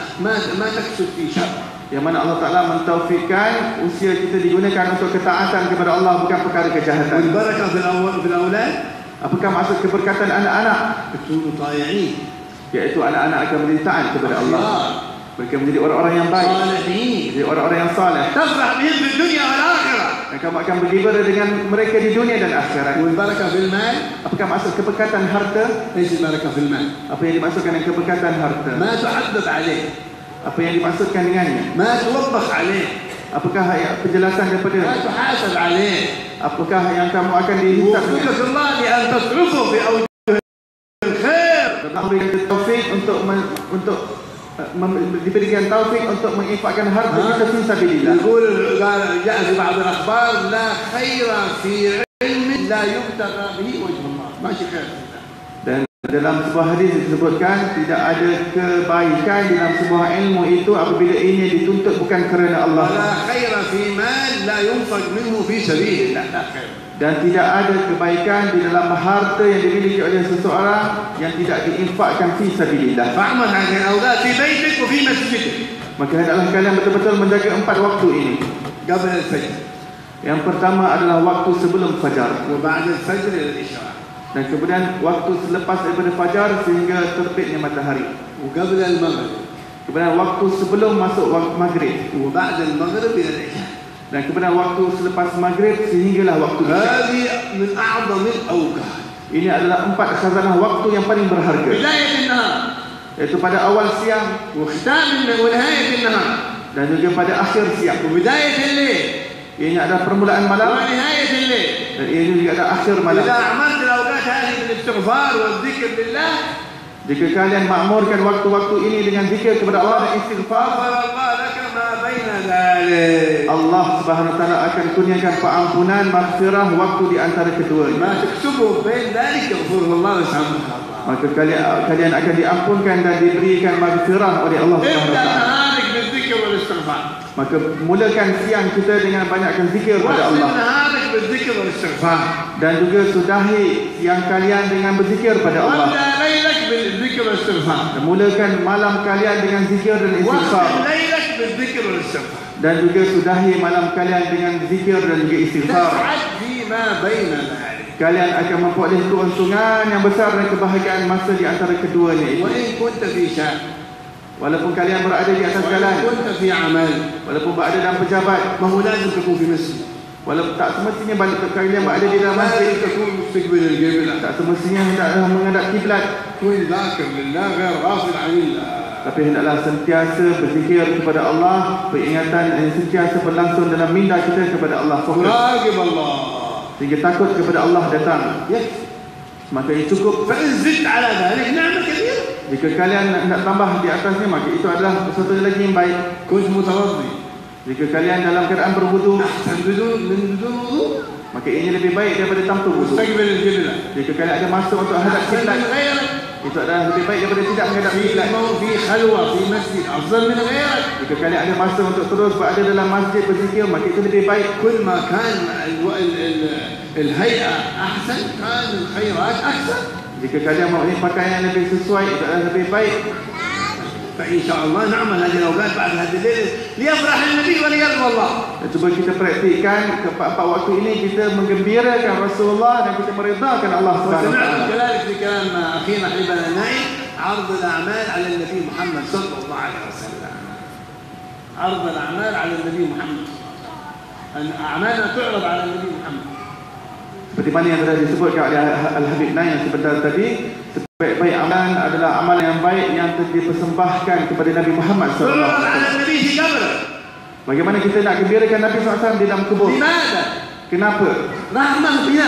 ما تكسب فيه شر. yang mana Allah Taala mentaufikkan usia kita digunakan untuk ketaatan kepada Allah, bukan perkara kejahatan. والبركة في الأولاد Apakah maksud keberkatan anak-anak? يكونوا طائعين، Iaitu anak-anak akan menjadi taat kepada Allah. Mereka menjadi orang-orang yang baik, صالحين، menjadi orang-orang yang saleh. تفرح بهم في الدنيا والآخرة. Dan kamu akan bergembira dengan mereka di dunia dan akhirat. والبركة في المال، Apakah maksud keberkatan harta? ايش البركة في المال؟ Apa yang dimaksudkan dengan keberkatan harta? ما تعذب عليه، Apa yang dimaksudkan dengannya? ما توبخ عليه، Apakah penjelasan ما daripada? تحاسب عليه. Apakah yang kamu akan dihisabnya? يوفقك الله لأن تصرفه في أوجه الخير. Allah berikan taufik untuk diberikan taufik untuk menginfakkan harta kita fi sabilillah. يقول قال جاء في بعض الأخبار لا خير في علم لا يبتغى به وجه الله، ماشي خير. Dan dalam sebuah hadis disebutkan tidak ada kebaikan dalam sebuah ilmu itu apabila ini dituntut bukan kerana Allah. ولا خير في مال لا ينفق منه في سبيل الله، لا خير. Dan tidak ada kebaikan di dalam harta yang dimiliki oleh seseorang yang tidak diinfakkan fi sabilillah. فاعمل هذه الأوقات في بيتك وفي مسجدك Maka hendaklah kalian betul-betul menjaga 4 waktu ini. قبل الفجر Yang pertama adalah waktu sebelum fajar, وبعد الفجر إلى الإشراق، dan kemudian waktu selepas daripada fajar sehingga terbitnya matahari. وقبل المغرب، Kemudian waktu sebelum masuk waktu maghrib, وبعد المغرب إلى العشاء. dan kemudian waktu selepas maghrib sehinggalah waktu isya. هذه من أعظم الأوقات. Ini adalah 4 khazanah waktu yang paling berharga, بداية النهار iaitu pada awal siang وختام ونهاية النهار dan juga pada akhir siang. وبداية الليل Ini adalah permulaan malam ونهاية الليل. dan ini juga ada akhir malam. إذا عملت الأوقات هذه بالاستغفار والذكر لله Jika kalian makmurkan waktu-waktu ini dengan zikir kepada Allah dan istighfar, غفر الله لك ما بين ذلك. Allah Subhanahu Wa Taala akan kurniakan pengampunan, maghfirah waktu di antara keduanya. ما تكتبه بين ذلك يغفره الله ويسامحه الله. Maka kalian akan diampunkan dan diberikan maghfirah oleh Allah Subhanahu ابدأ Wa Taala. نهارك بالذكر والاستغفار. Maka mulakan siang kita dengan banyakkan zikir kepada واختم Allah, نهارك بالذكر والاستغفار. dan juga sudahi siang kalian dengan berzikir pada Allah. وابدأ ليلك بالذكر والاستغفار. Dan mulakan malam kalian dengan zikir dan واختم istighfar, ليلك بالذكر والاستغفار. dan juga sudahi malam kalian dengan zikir dan juga istighfar. تسعد فيما بين ذلك. Kalian akan memperoleh keuntungan yang besar dan kebahagiaan masa di antara keduanya itu. وإن كنت في شاء walaupun kalian berada di atas jalan, كنت في عمل walaupun berada dalam pejabat, ما هو لازم تكون في مسجد walaupun tak semestinya kalian berada di dalam masjid, لازم تكون مستقبل القبلة tak semestinya hendaklah menghadap kiblat, كن ذاكر لله غير غافل عن الله tapi hendaklah sentiasa berzikir kepada Allah, peringatan yang sentiasa berlangsung dalam minda kita kepada Allah, fokus راقب الله sehingga takut kepada Allah datang. يكفي Maka ini cukup. فإن زدت على ذلك نعمة كبيرة Jika kalian nak tambah di atasnya, maka itu adalah sesuatu lagi yang baik. كنت متوضي Jika kalian dalam keadaan berwudu, أحسن من بدون وضوء maka ini lebih baik daripada tanpa wudu. مستقبل القبلة Jika kalian ada masa untuk hadap أحسن kiblat, من غيرك itu adalah lebih baik daripada tidak menghadap kiblat. في خلوة في مسجد أفضل من غيرك Jika kalian ada masa untuk terus berada dalam masjid berzikir, maka itu lebih baik. كل ما كان الهيئة أحسن كان الخيرات أحسن Jika kalian mempunyai pakaian yang lebih sesuai, itu adalah lebih baik. فإن شاء الله نعمل هذه الأوقات بعد هذه الليلة ليفرح النبي وليرضى الله Dan cuba kita praktikkan keempat waktu ini, kita menggembirakan Rasulullah dan kita meredakan Allah Subhanahu wa وسمعت taala. كذلك في كلام أخينا حبيبنا نايم عرض الأعمال على النبي محمد صلى الله عليه وسلم عرض الأعمال على النبي محمد أن أعمالنا تعرض على النبي محمد Seperti mana yang telah disebutkan oleh Al-Habib Naim yang sebentar tadi, sebaik-baik amalan adalah amalan yang baik yang dipersembahkan kepada Nabi Muhammad SAW. تعرض على النبي في قبره Bagaimana kita nak gembirakan Nabi SAW di dalam kubur? لماذا؟ Kenapa? رحمة بنا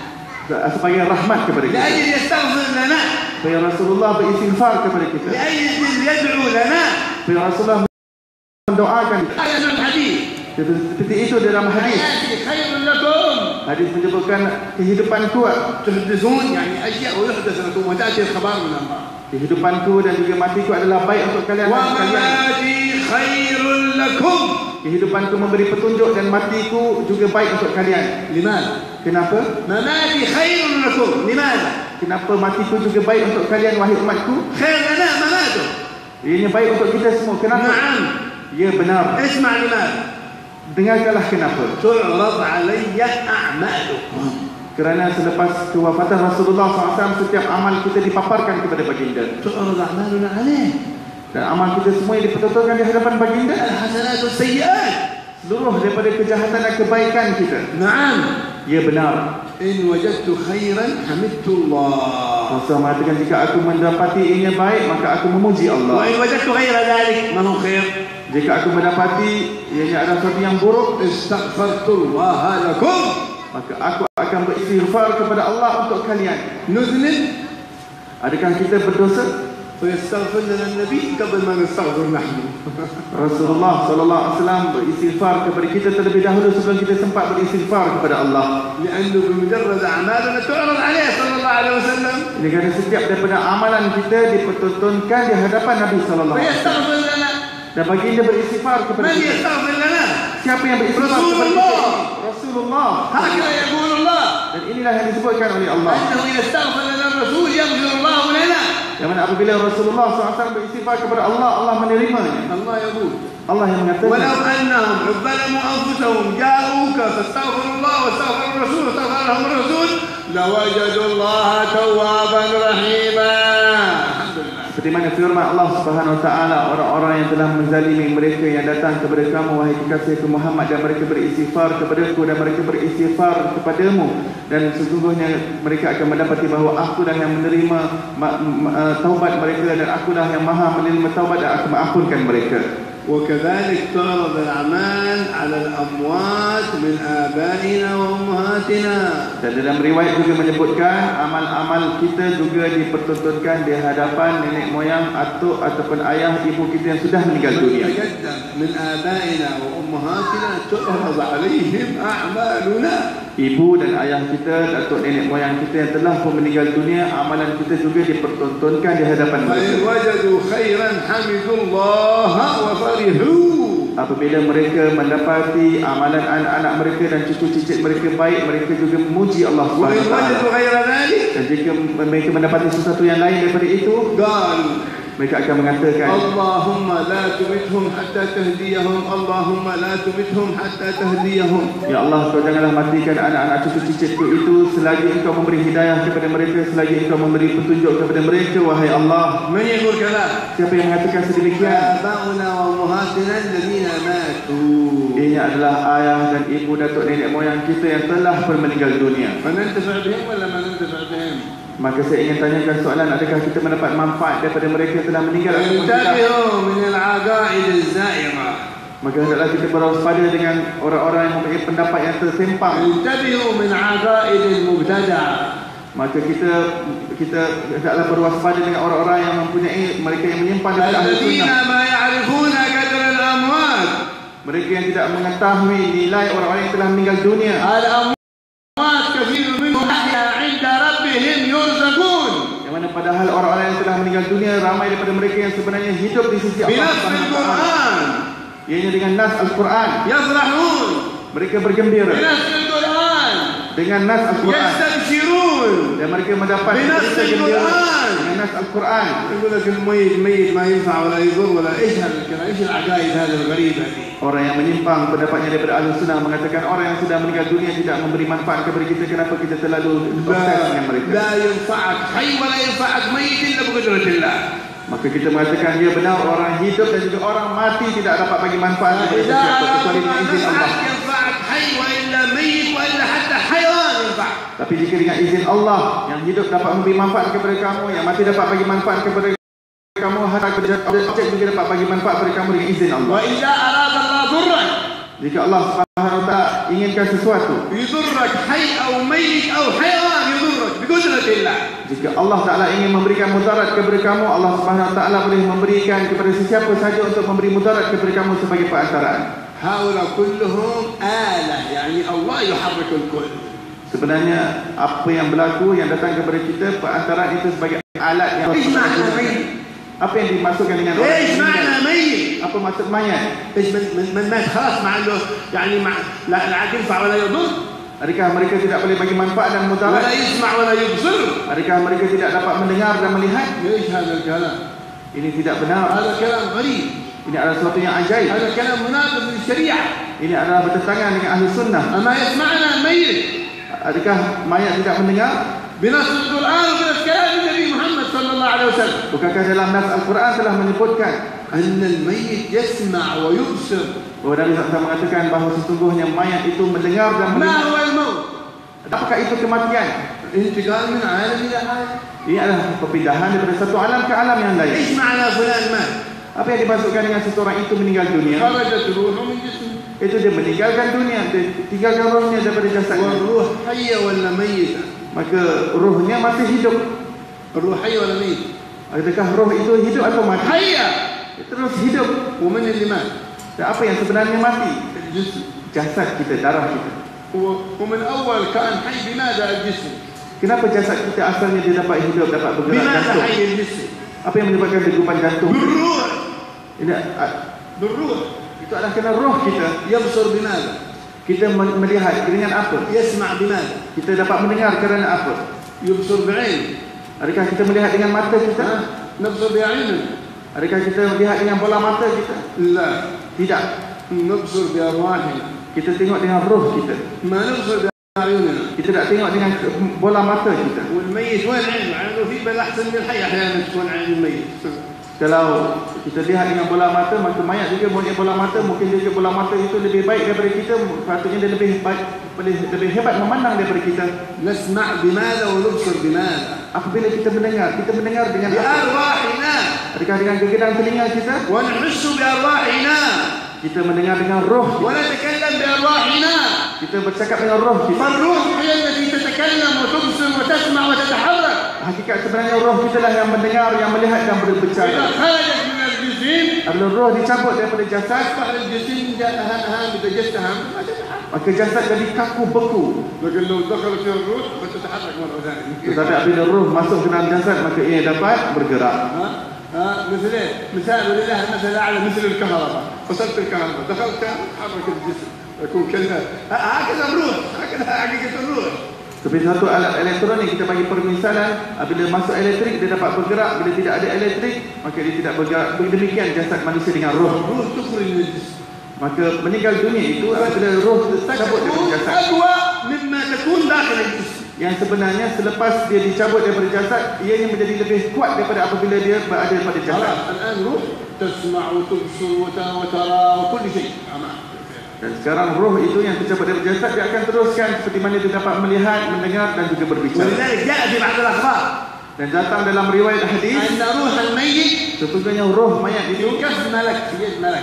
Sebagai rahmat kepada kita. لأجل يستغفر لنا Supaya Rasulullah beristighfar kepada kita. لأجل يدعو لنا Supaya Rasulullah mendoakan kita. هذا من الحديث Seperti itu dalam hadis. حياتي خير لكم Hadis menyebutkan kehidupanku, تحدثون يعني أشياء ويحدث لكم وتأتي الخبر من الله kehidupanku dan juga matiku adalah baik untuk kalian dan sekalian. ومماتي خير لكم Kehidupanku memberi petunjuk dan matiku juga baik untuk kalian. لماذا؟ Kenapa? مماتي خير لكم لماذا؟ Kenapa matiku juga baik untuk kalian, wahai umatku? خير لنا مماته Ianya baik untuk kita semua. Kenapa? نعم Ya benar. اسمع لماذا؟ Dengarkanlah kenapa. تعرض علي أعمالكم Kerana selepas kewafatan Rasulullah SAW, setiap amal kita dipaparkan kepada baginda. تعرض أعمالنا عليه Dan amal kita semua yang dipertontonkan di hadapan baginda. الحسنات والسيئات Seluruh daripada kejahatan dan kebaikan kita. نعم Ya benar. إن وجدت خيرا حمدت الله Rasulullah mengatakan, jika aku mendapati ianya baik, maka aku memuji Allah. وإن وجدت غير ذلك ما هو خير Jika aku mendapati ianya adalah sesuatu yang buruk, استغفرت الله لكم maka aku akan beristighfar kepada Allah untuk kalian. نذنب Adakah kita berdosa? فيستغفر لنا النبي قبل ما نستغفر نحن Rasulullah SAW beristighfar kepada kita terlebih dahulu sebelum kita sempat beristighfar kepada Allah. لأنه بمجرد أعمالنا تعرض عليه صلى الله عليه وسلم Ini kerana setiap daripada amalan kita dipertontonkan di hadapan Nabi SAW. فيستغفر لنا Dan baginda beristighfar kepada من kita. يستغفر لنا Siapa yang beristighfar kepada Rasulullah. kita? Rasulullah. هكذا يقول الله Dan inilah yang disebutkan oleh Allah. أنه إذا استغفر لنا الرسول يغفر الله لنا Yang mana apabila Rasulullah SAW beristighfar kepada Allah, Allah menerimanya. الله يقول Allah yang ولو mengatakan, أنهم ظلموا أنفسهم جاءوك فاستغفروا الله واستغفر الرسول واستغفر لهم الرسول لوجدوا الله توابا رحيما الحمد لله seperti mana firman Allah Subhanahu wa taala, orang-orang yang telah menzalimi mereka yang datang kepada kamu wahai kekasihku Muhammad, dan mereka beristighfar kepadaku dan mereka beristighfar kepadamu, dan sesungguhnya mereka akan mendapati bahawa akulah yang menerima taubat mereka, dan akulah yang maha menerima taubat dan aku mengampunkan mereka. وكذلك تعرض الأعمال على الأموات من آبائنا وأمهاتنا Dan dalam riwayat juga menyebutkan amal-amal kita juga dipertontonkan di hadapan nenek moyang, atuk ataupun ayah ibu kita yang sudah meninggal dunia. تقدم من آبائنا وأمهاتنا تعرض عليهم أعمالنا Ibu dan ayah kita, atuk nenek moyang kita yang telah pun meninggal dunia, amalan kita juga dipertontonkan di hadapan فإن mereka. وجدوا خيرا حمدوا الله وفرحوا Apabila mereka mendapati amalan anak-anak mereka dan cucu cicit mereka baik, mereka juga memuji Allah وإن SWT. وجدوا غير ذلك Dan jika mereka mendapati sesuatu yang lain daripada itu, قالوا mereka akan mengatakan, Allahumma la tumithum hatta tahdiyahum, Allahumma la tumithum hatta tahdiyahum. Ya Allah, Kau janganlah matikan anak-anak cucu cicitku itu selagi Engkau memberi hidayah kepada mereka, selagi Engkau memberi petunjuk kepada mereka, wahai Allah. Man yaqul kadha? Siapa yang mengatakan sedemikian? Abauna wa ummahatina alladhina matu. Ini adalah ayah dan ibu datuk nenek moyang kita yang telah meninggal dunia. Fanantafa bihim wala ma nantafa bihim? Maka saya ingin tanyakan soalan, adakah kita mendapat manfaat daripada mereka yang telah meninggal ataupun tidak? Intabihu min al-aqaid az-za'ira. Maka hendaklah kita berwaspada dengan orang-orang yang mempunyai pendapat yang tersempang. Intabihu min aqaid al-mubtada'. Maka kita hendaklah berwaspada dengan orang-orang yang mempunyai mereka yang menyimpang daripada ahli sunnah. Ma ya'rifuna qadra al-amwat. Mereka yang tidak mengetahui nilai orang-orang yang telah meninggal dunia. Al-amwat kathirun minhum ahya 'inda rabbihim yurzaqun. Yang mana padahal orang-orang yang telah meninggal dunia ramai daripada mereka yang sebenarnya hidup di sisi Allah Subhanahu wa taala. Ianya dengan nas Al-Quran. Yafrahun. Mereka bergembira. Nas Al-Quran. Dengan nas Al-Quran. Yastabshirun. Dan mereka mendapat berita gembira dengan nas Al-Quran. Yaqul lak al-mayyit ma yanfa' wa la yadur wa la ishhad al-kala'ish al-aqaid hadha al-ghariba. Orang yang menyimpang pendapatnya daripada ahli sunnah mengatakan orang yang sudah meninggal dunia tidak memberi manfaat kepada kita. Kenapa kita terlalu obses dengan mereka? La yanfa'ak hayy wa la yanfa'ak mayyit illa bi qudratillah. Maka kita mengatakan dia benar, orang hidup dan juga orang mati tidak dapat bagi manfaat kepada sesiapa kecuali dengan izin Allah. Tapi jika dengan izin Allah, yang hidup dapat memberi manfaat kepada kamu, yang mati dapat bagi manfaat kepada kamu, objek juga dapat bagi manfaat kepada kamu dengan izin Allah. Jika Allah Subhanahu wa taala inginkan sesuatu, yudurrak hayy aw mayyit aw hayawan yudurrak bi qudratillah. Jika Allah Taala ingin memberikan mudarat kepada kamu, Allah Subhanahu wa taala boleh memberikan kepada sesiapa saja untuk memberi mudarat kepada kamu sebagai perantaraan. Haula kulluhum alah, yani Allah yuharriku al-kull. Sebenarnya apa yang berlaku yang datang kepada kita, perantaraan itu sebagai alat yang apa yang dimasukkan dengan orang ini? Apa maksud mayat? Man mat khalas ma له يعني la ينفع ولا يضر. Adakah mereka tidak boleh bagi manfaat dan mudarat? ولا يسمع ولا يبصر. Adakah mereka tidak dapat mendengar dan melihat? ليش هذا الكلام؟ Ini tidak benar. هذا كلام غريب. Ini adalah sesuatu yang ajaib. هذا كلام مناقض للشريعة. Ini adalah bertentangan dengan ahli sunnah. أما يسمعنا ميت. Adakah mayat tidak mendengar? بنص القرآن وبنص كلام النبي محمد صلى الله عليه وسلم. Bukankah dalam nas Al-Quran telah menyebutkan أن الميت يسمع ويبصر. Bahwa Nabi SAW mengatakan bahawa sesungguhnya mayat itu mendengar dan melihat. ما هو الموت? Apakah itu kematian? انتقال من عالم إلى عالم. Ini adalah perpindahan daripada satu alam ke alam yang lain. إيش معنى فلان مات? Apa yang dimaksudkan dengan seseorang itu meninggal dunia? خرجت روحه من جسمه. Itu dia meninggalkan dunia, dia tinggalkan rohnya daripada jasadnya. والروح حية ولا ميتة? Maka rohnya masih hidup. Roh hayy wala mayit? Adakah roh itu hidup atau mati? Hayya. Terus hidup. Wa man اللي مات? Dan apa yang sebenarnya mati? Jasad kita, darah kita. Wa min awwal kan hayy bimada al-jism? Kenapa jasad kita asalnya dia dapat hidup, dapat bergerak jantung? Bimada hayy al-jism? Apa yang menyebabkan degupan jantung? Berruh. Ini berruh. Itu adalah kerana roh kita. Yabsur bimada? Kita melihat dengan apa? Yasma' bimada? Kita dapat mendengar kerana apa? Yubsur bi'ain. Adakah kita melihat dengan mata kita? Nabsur bi'ain. Adakah kita melihat dengan bola mata kita? La. Tidak. Nabsur bi'arwahina. Kita tengok dengan roh kita. Ma nabsur bi'ayunina. Kita tak tengok dengan bola mata kita. Wal mayyit wan 'ain? 'ainu fi bal ahsan min hayy ahyanan takun 'ain al-mayyit. Kalau kita lihat dengan bola mata, maka mayat juga punya bola mata. Mungkin juga bola mata itu lebih baik daripada kita. Patutnya dia lebih baik, lebih hebat memandang daripada kita. Nasma' bimada wa nubsir bimada. Apabila kita mendengar dengan arwahina. Adakah dengan gegedang telinga kita? Wa nahussu bi arwahina. Kita mendengar dengan roh. Wa natakallam bi arwahina. Kita bercakap dengan roh kita. Ar-ruh hiya allati tatakallam wa tubsir wa tasma' wa tataharrak. Hakikat sebenarnya roh kita lah yang mendengar, yang melihat dan berbicara. Apabila roh dicabut daripada jasad, maka jasad jadi kaku beku. Tetapi apabila roh masuk ke dalam jasad, maka ia dapat bergerak. مثال ولله المثل الاعلى مثل الكهرباء. فصلت الكهرباء، دخلت حرك الجسم، يكون كذا. هكذا الروح، هكذا حقيقة الروح. Seperti satu alat elektronik, kita bagi permisalan, bila masuk elektrik dia dapat bergerak, bila tidak ada elektrik maka dia tidak bergerak. Demikian jasad manusia dengan roh. الروح تخرج من الجسم. Maka meninggal dunia itu apabila roh tercabut daripada فتكون jasad. أقوى مما تكون داخل الجسم. Yang sebenarnya selepas dia dicabut daripada jasad, ianya menjadi lebih kuat daripada apabila dia berada pada jasad. خلاص الآن روح تسمع وتبصر وترى وكل شيء. Dan sekarang roh itu yang tercabut daripada jasad, dia akan teruskan seperti mana dia dapat melihat, mendengar dan juga berbicara. ولذلك جاء في بعض الأخبار Dan datang dalam riwayat hadis, أن روح الميت sesungguhnya roh mayat في itu كف ملك في يد ملك.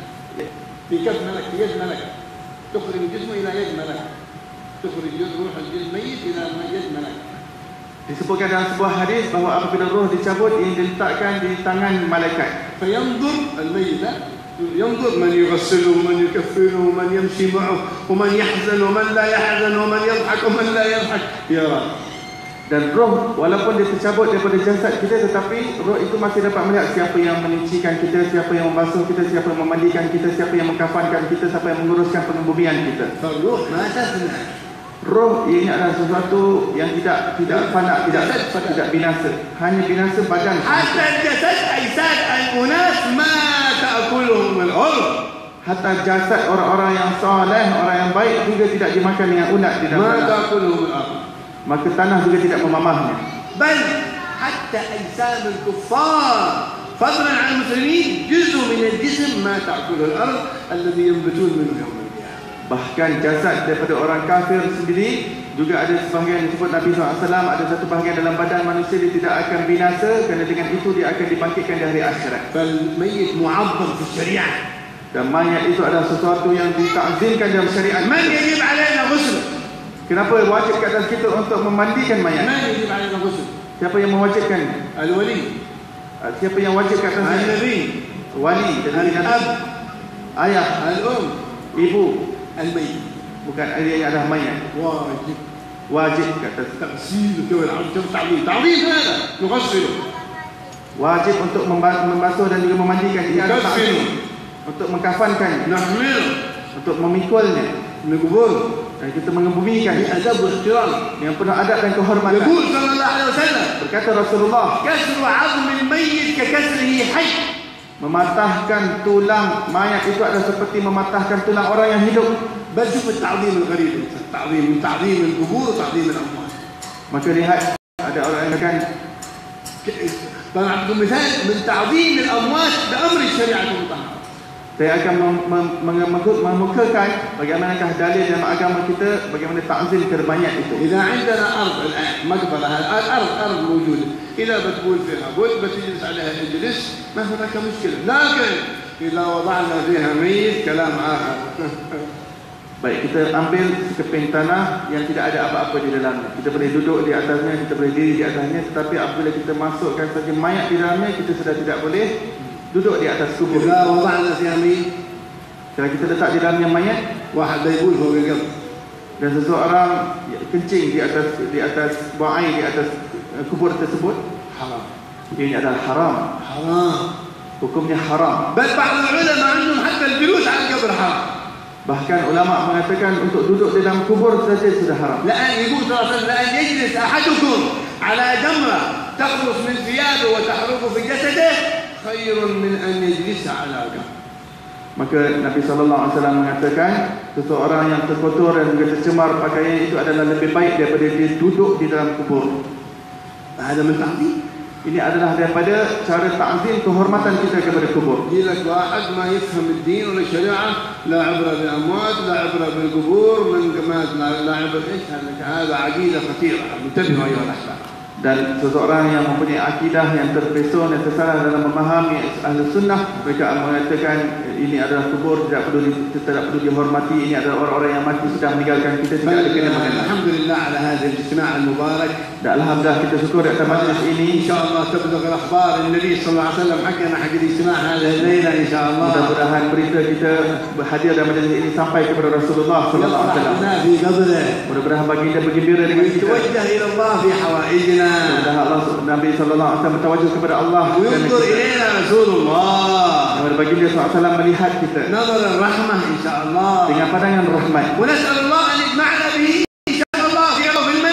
في كف ملك في يد ملك. تخرج جسمه إلى يد ملك. تخرج روح الميت إلى يد ملك. disebutkan dalam sebuah hadis bahawa apabila roh dicabut, ia diletakkan di tangan malaikat. فينظر الميت ينظر من يغسله ومن يكفنه ومن يمشي معه ومن يحزن ومن لا يحزن ومن يضحك ومن لا يضحك يرى. Dan roh walaupun dia tercabut daripada jasad kita, tetapi roh itu masih dapat melihat siapa yang menyucikan kita, siapa yang membasuh kita, siapa yang memandikan kita, siapa yang mengkafankan kita, siapa yang menguruskan pengembumian kita. فالروح ما تفنى. Roh ini adalah sesuatu yang tidak fana, tidak binasa. Hanya binasa badan. حتى الجسد أجساد الأناس ما تأكلهم الأرض. Hatta jasad orang-orang yang soleh, orang yang baik juga tidak dimakan dengan ulat di dalam ما tanah. تأكلهم الأرض. Maka tanah juga tidak memamahnya. بل حتى أجسام الكفار فضلا عن المسلمين جزء من الجسم ما تأكله الأرض الذي ينبتون منه يوم القيامة. Bahkan jasad daripada orang kafir sendiri juga ada sebahagian disebut Nabi SAW, ada satu bahagian dalam badan manusia dia tidak akan binasa, kerana dengan itu dia akan dibangkitkan di hari akhirat. فالميت معظم في الشريعة. Dan mayat itu adalah sesuatu yang ditakzimkan dalam syariat. من يجب علينا غسله؟ Kenapa wajib ke atas kita untuk memandikan mayat? من يجب علينا غسله؟ Siapa yang mewajibkan? الولي، Siapa yang wajib ke atas mayat? النبي، Wali dan الأب، ayah, الأم، ibu, الميت. bukan dia yang adalah mayat. واجب Wajib ke atas. تغسيله تعظيم هذا نغسله Wajib untuk membasuh dan juga memandikan. Ia adalah takzim. Untuk mengkafankan, نحمله untuk memikulnya, نقبله dan kita mengebumikan بأدب واحترام. yang penuh adab dan kehormatan. يقول صلى الله عليه وسلم Berkata Rasulullah, كسر عظم الميت ككسره حي. mematahkan tulang mayat itu adalah seperti mematahkan tulang orang yang hidup. بل شوف التعظيم الغريب، تعظيم القبور وتعظيم الأموات. Maka lihat, ada orang yang akan فنعطيكم مثال من تعظيم الأموات بأمر الشريعة المطهرة. saya akan mengemukakan bagaimanakah dalil dalam agama kita, bagaimana takzim kepada mayat itu. إذا عندنا أرض الآن مقبرة، أرض موجودة، إذا بتقول فيها بول بتجلس عليها اجلس ما هناك مشكلة، لكن إذا وضعنا فيها ميت كلام آخر. Baik, kita ambil sekeping tanah yang tidak ada apa-apa di dalamnya. Kita boleh duduk di atasnya, kita boleh diri di atasnya, tetapi apabila kita masukkan saja mayat di dalamnya, kita sudah tidak boleh duduk di atas kubur. إذا وضعنا فيها ميت Kalau kita letak di dalamnya mayat, واحد بيقول فوق القبر dan seseorang kencing di atas buang air di atas kubur tersebut, حرام ini adalah haram. حرام. Hukumnya haram. بل بعض العلماء عندهم حتى الجلوس على القبر حرام. Bahkan ulama mengatakan untuk duduk di dalam kubur saja sudah haram. لأن يقول صلى الله عليه وسلم لأن يجلس أحدكم على جمرة تخلص من ثيابه وتحرق في جسده خير من أن يجلس على قبر. Maka Nabi SAW mengatakan seseorang yang terkotor dan juga tercemar pakaian itu adalah lebih baik daripada dia duduk di dalam kubur. هذا من تعظيم. Ini adalah daripada cara ta'zim kehormatan kita kepada kubur. يجي لك واحد ما يفهم الدين ولا الشريعة، لا عبرة بالأموات، لا عبرة بالقبور، من قمات لا عبرة إيش هذا عقيدة خطيرة. انتبهوا أيها الأحباب. Dan seseorang yang mempunyai akidah yang terpesona dan tersalah dalam memahami ahli sunnah, mereka mengatakan ini adalah kubur, tidak perlu dihormati, ini adalah orang-orang yang mati sudah meninggalkan kita, tidak ada kena mengenal. الحمد لله على هذا الاجتماع المبارك. Dan alhamdulillah kita syukur atas majlis ini. إن شاء الله تبلغ الأخبار النبي صلى الله عليه وسلم حقنا حق الاجتماع هذه الليلة إن شاء الله. Mudah-mudahan berita kita berhadir dalam majlis ini sampai kepada Rasulullah sallallahu alaihi wasallam. يفرح بنا في قبره Mudah-mudahan baginda bergembira dengan kita. ويتوجه إلى الله في حوائجنا. Mudah-mudahan Allah Nabi sallallahu alaihi wasallam bertawajjuh kepada Allah dan وينظر kita. إلينا رسول الله Dan baginda sallallahu alaihi wasallam melihat kita نظر الرحمة إن شاء الله. dengan pandangan rahmat. ونسأل الله أن يجمعنا به إن شاء الله في يوم الميت.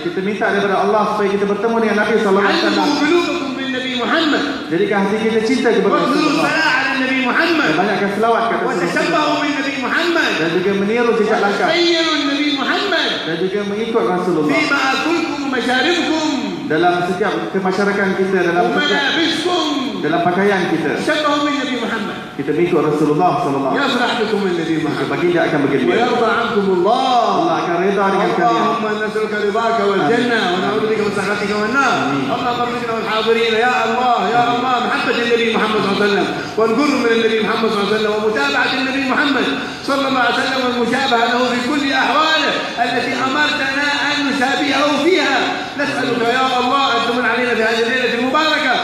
kita minta daripada Allah supaya kita bertemu dengan Nabi sallallahu alaihi wasallam. علقوا قلوبكم بالنبي محمد Jadikan hati kita cinta kepada واكثروا Rasulullah. الصلاة على النبي محمد Banyakkan selawat kepada Rasulullah. وتشبهوا بالنبي محمد Dan juga meniru jejak langkah. وتخيلوا النبي محمد Dan juga mengikut Rasulullah. في مآكلكم ومشاربكم Dalam setiap kemasyarakat kita, وملابسكم dalam pakaian kita. تشبهوا بالنبي محمد Kita mengikut Rasulullah sallallahu alaihi wasallam. يفرح بكم النبي محمد Baginda akan bergembira. ويرضى عنكم الله Allah akan reda dengan kalian. اللهم نسألك رضاك والجنة ونعوذ بك من سخطك والنار اللهم ارزقنا والحاضرين يا الله يا الله محبة النبي محمد صلى الله عليه وسلم والقرب من النبي محمد صلى الله عليه وسلم ومتابعة النبي محمد صلى الله عليه وسلم والمشابهة له في كل أحواله التي أمرتنا أن نشابهه فيها نسألك يا الله أن تمن علينا في هذه الليلة المباركة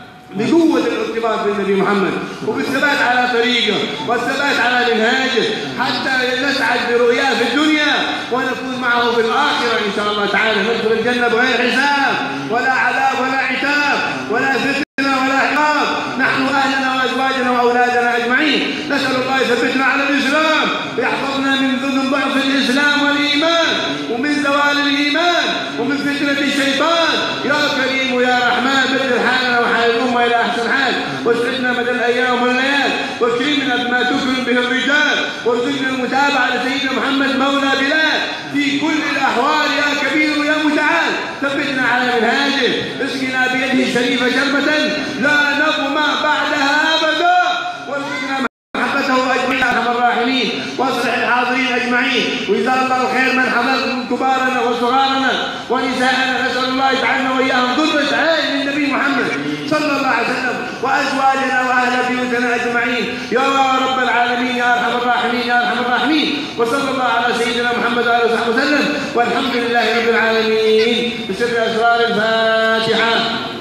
بقوة الارتباط بالنبي محمد وبالثبات على طريقه والثبات على منهاجه حتى نسعد برؤياه في الدنيا ونكون معه في الآخرة إن شاء الله تعالى ندخل الجنة بغير حساب ولا عذاب ولا عتاب ولا فتنة ولا عقاب نحن أهلنا وأزواجنا وأولادنا أجمعين نسأل الله يثبتنا على الإسلام ويحفظنا من ضعف الإسلام والإيمان ومن زوال الإيمان ومن فتنة الشيطان يا كريم يا رحمن بدل حالنا وحال الأمة إلى أحسن حال واسعدنا مدى الأيام والليال واكرمنا بما تكرم به الرجال وارزقنا المتابعة لسيدنا محمد مولى بلاد في كل الأحوال يا كبير يا متعال ثبتنا على منهاجه اسقنا بيده الشريفة شربة لا نظمأ بعدها أبدا وارزقنا محبته أجمعين أرحم الراحمين واصلح الحاضرين أجمعين وجزا الله الخير من حضر من كبارنا وصغارنا ونساءنا نسأل الله يجعلنا وإياهم ضرة عين للنبي محمد صلى الله عليه وسلم وأزواجنا وأهل بيوتنا أجمعين يا رب العالمين يا أرحم الراحمين يا أرحم الراحمين وصلى الله على سيدنا محمد وآله وصحبه وسلم والحمد لله رب العالمين بسر أسرار الفاتحة.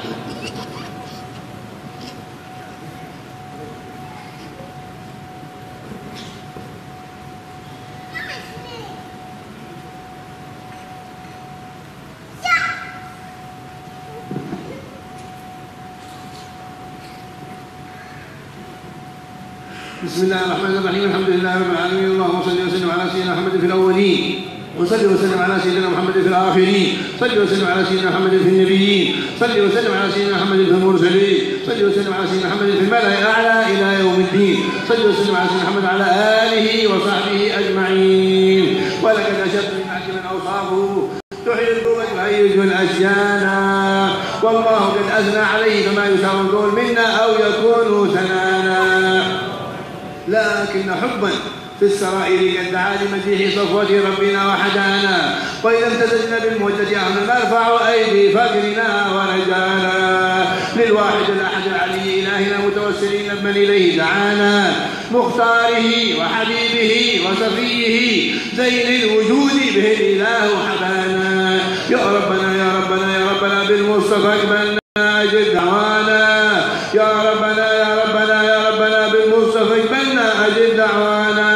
بسم الله الرحمن الرحيم الحمد لله رب العالمين اللهم صل وسلم على سيدنا محمد في الأولين وصل وسلم على سيدنا محمد في الآخرين صل وسلم على سيدنا محمد في النبيين صل وسلم على سيدنا محمد في المرسلين صل وسلم على سيدنا محمد في الملأ الأعلى إلى يوم الدين صل وسلم على سيدنا محمد على آله وصحبه أجمعين ولقد أشرت من من أوصافه تحيي القلوب وتهيج الأشيان والله قد أثنى عليه فما يشاء القول منا أو يكون ثنانا لكن حبا في السرائر قد دعا لمديح صفوة ربنا وحدانا وإذا امتزجنا بالموجة أهلا نرفع أيدي فقرنا ورجانا للواحد الأحد العلي إلهنا متوسلين بمن إليه دعانا مختاره وحبيبه وصفيه زين الوجود به الإله حبانا يا ربنا يا ربنا يا ربنا بالمصطفى اقبلنا أجب دعوانا يا ربنا يا ربنا يا ربنا بالمصطفى اقبلنا أجب دعوانا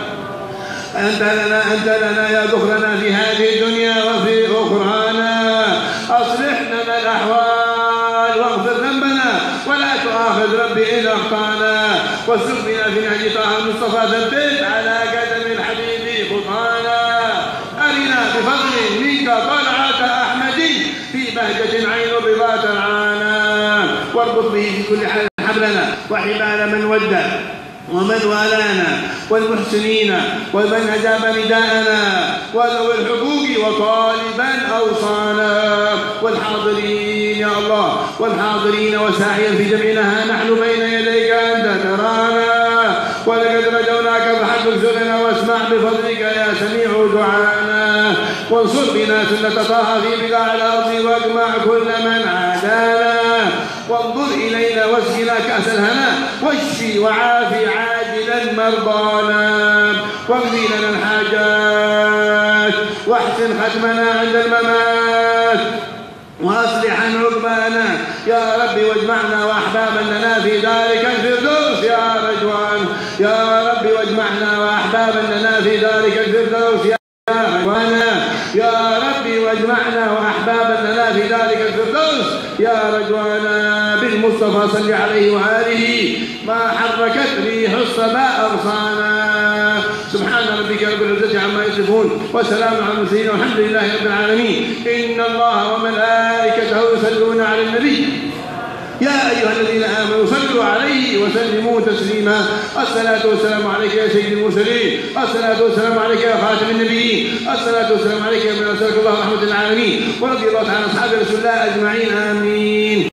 أنت لنا يا ذخرنا في هذه الدنيا وفي أخرانا أصلح لنا الأحوال واغفر ذنبنا ولا تؤاخذ ربي إن أخطأنا واسلك بنا في نهج طه المصطفى ثبت على قدم الحبيب خطانا أرنا بفضل منك طلعة أحمد في بهجة عين الرضا ترعانا واربط به في كل حال حبلنا وحبال من ودى ومن والانا والمحسنين ومن أجاب نداءنا وذوي الحقوق وطالبا أوصانا والحاضرين يا الله والحاضرين وساعيا في جمعنا نحن بين يديك أنت ترانا ولقد رجوناك فحسبك سرنا واسمع بفضلك يا سميع دعانا وانصر بنا سنة طه في بقاع الأرض واجمع كل من عادانا وانظر إلينا واسقنا كأس الهنا واشفي وعافي عاجلا مرضانا واقضي لنا الحاجات واحسن ختمنا عند الممات واصلح عقبانا يا رب واجمعنا واحبابا لنا في ذلك الفردوس يا رجوان يا رب واجمعنا واحبابا لنا في ذلك الفردوس يا رجوانا يا رب واجمعنا واحبابا لنا في ذلك الفردوس يا رجوانا بالمصطفى صل عليه وآله ما حركت ريح الصبا أغصانا سبحان ربك رب العزة عما يصفون وسلام على المرسلين والحمد لله رب العالمين. إن الله وملائكته يصلون على النبي يا أيها الذين آمنوا صلوا عليه وسلموا تسليما. الصلاة والسلام عليك يا سيد المرسلين، الصلاة والسلام عليك يا خاتم النبيين، الصلاة والسلام عليك يا من أرسلك الله رحمة العالمين. ورضي الله تعالى عن أصحاب رسول الله أجمعين آمين.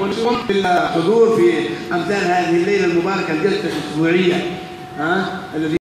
الحضور في أمثال هذه الليلة المباركة الجلسة الأسبوعية الذي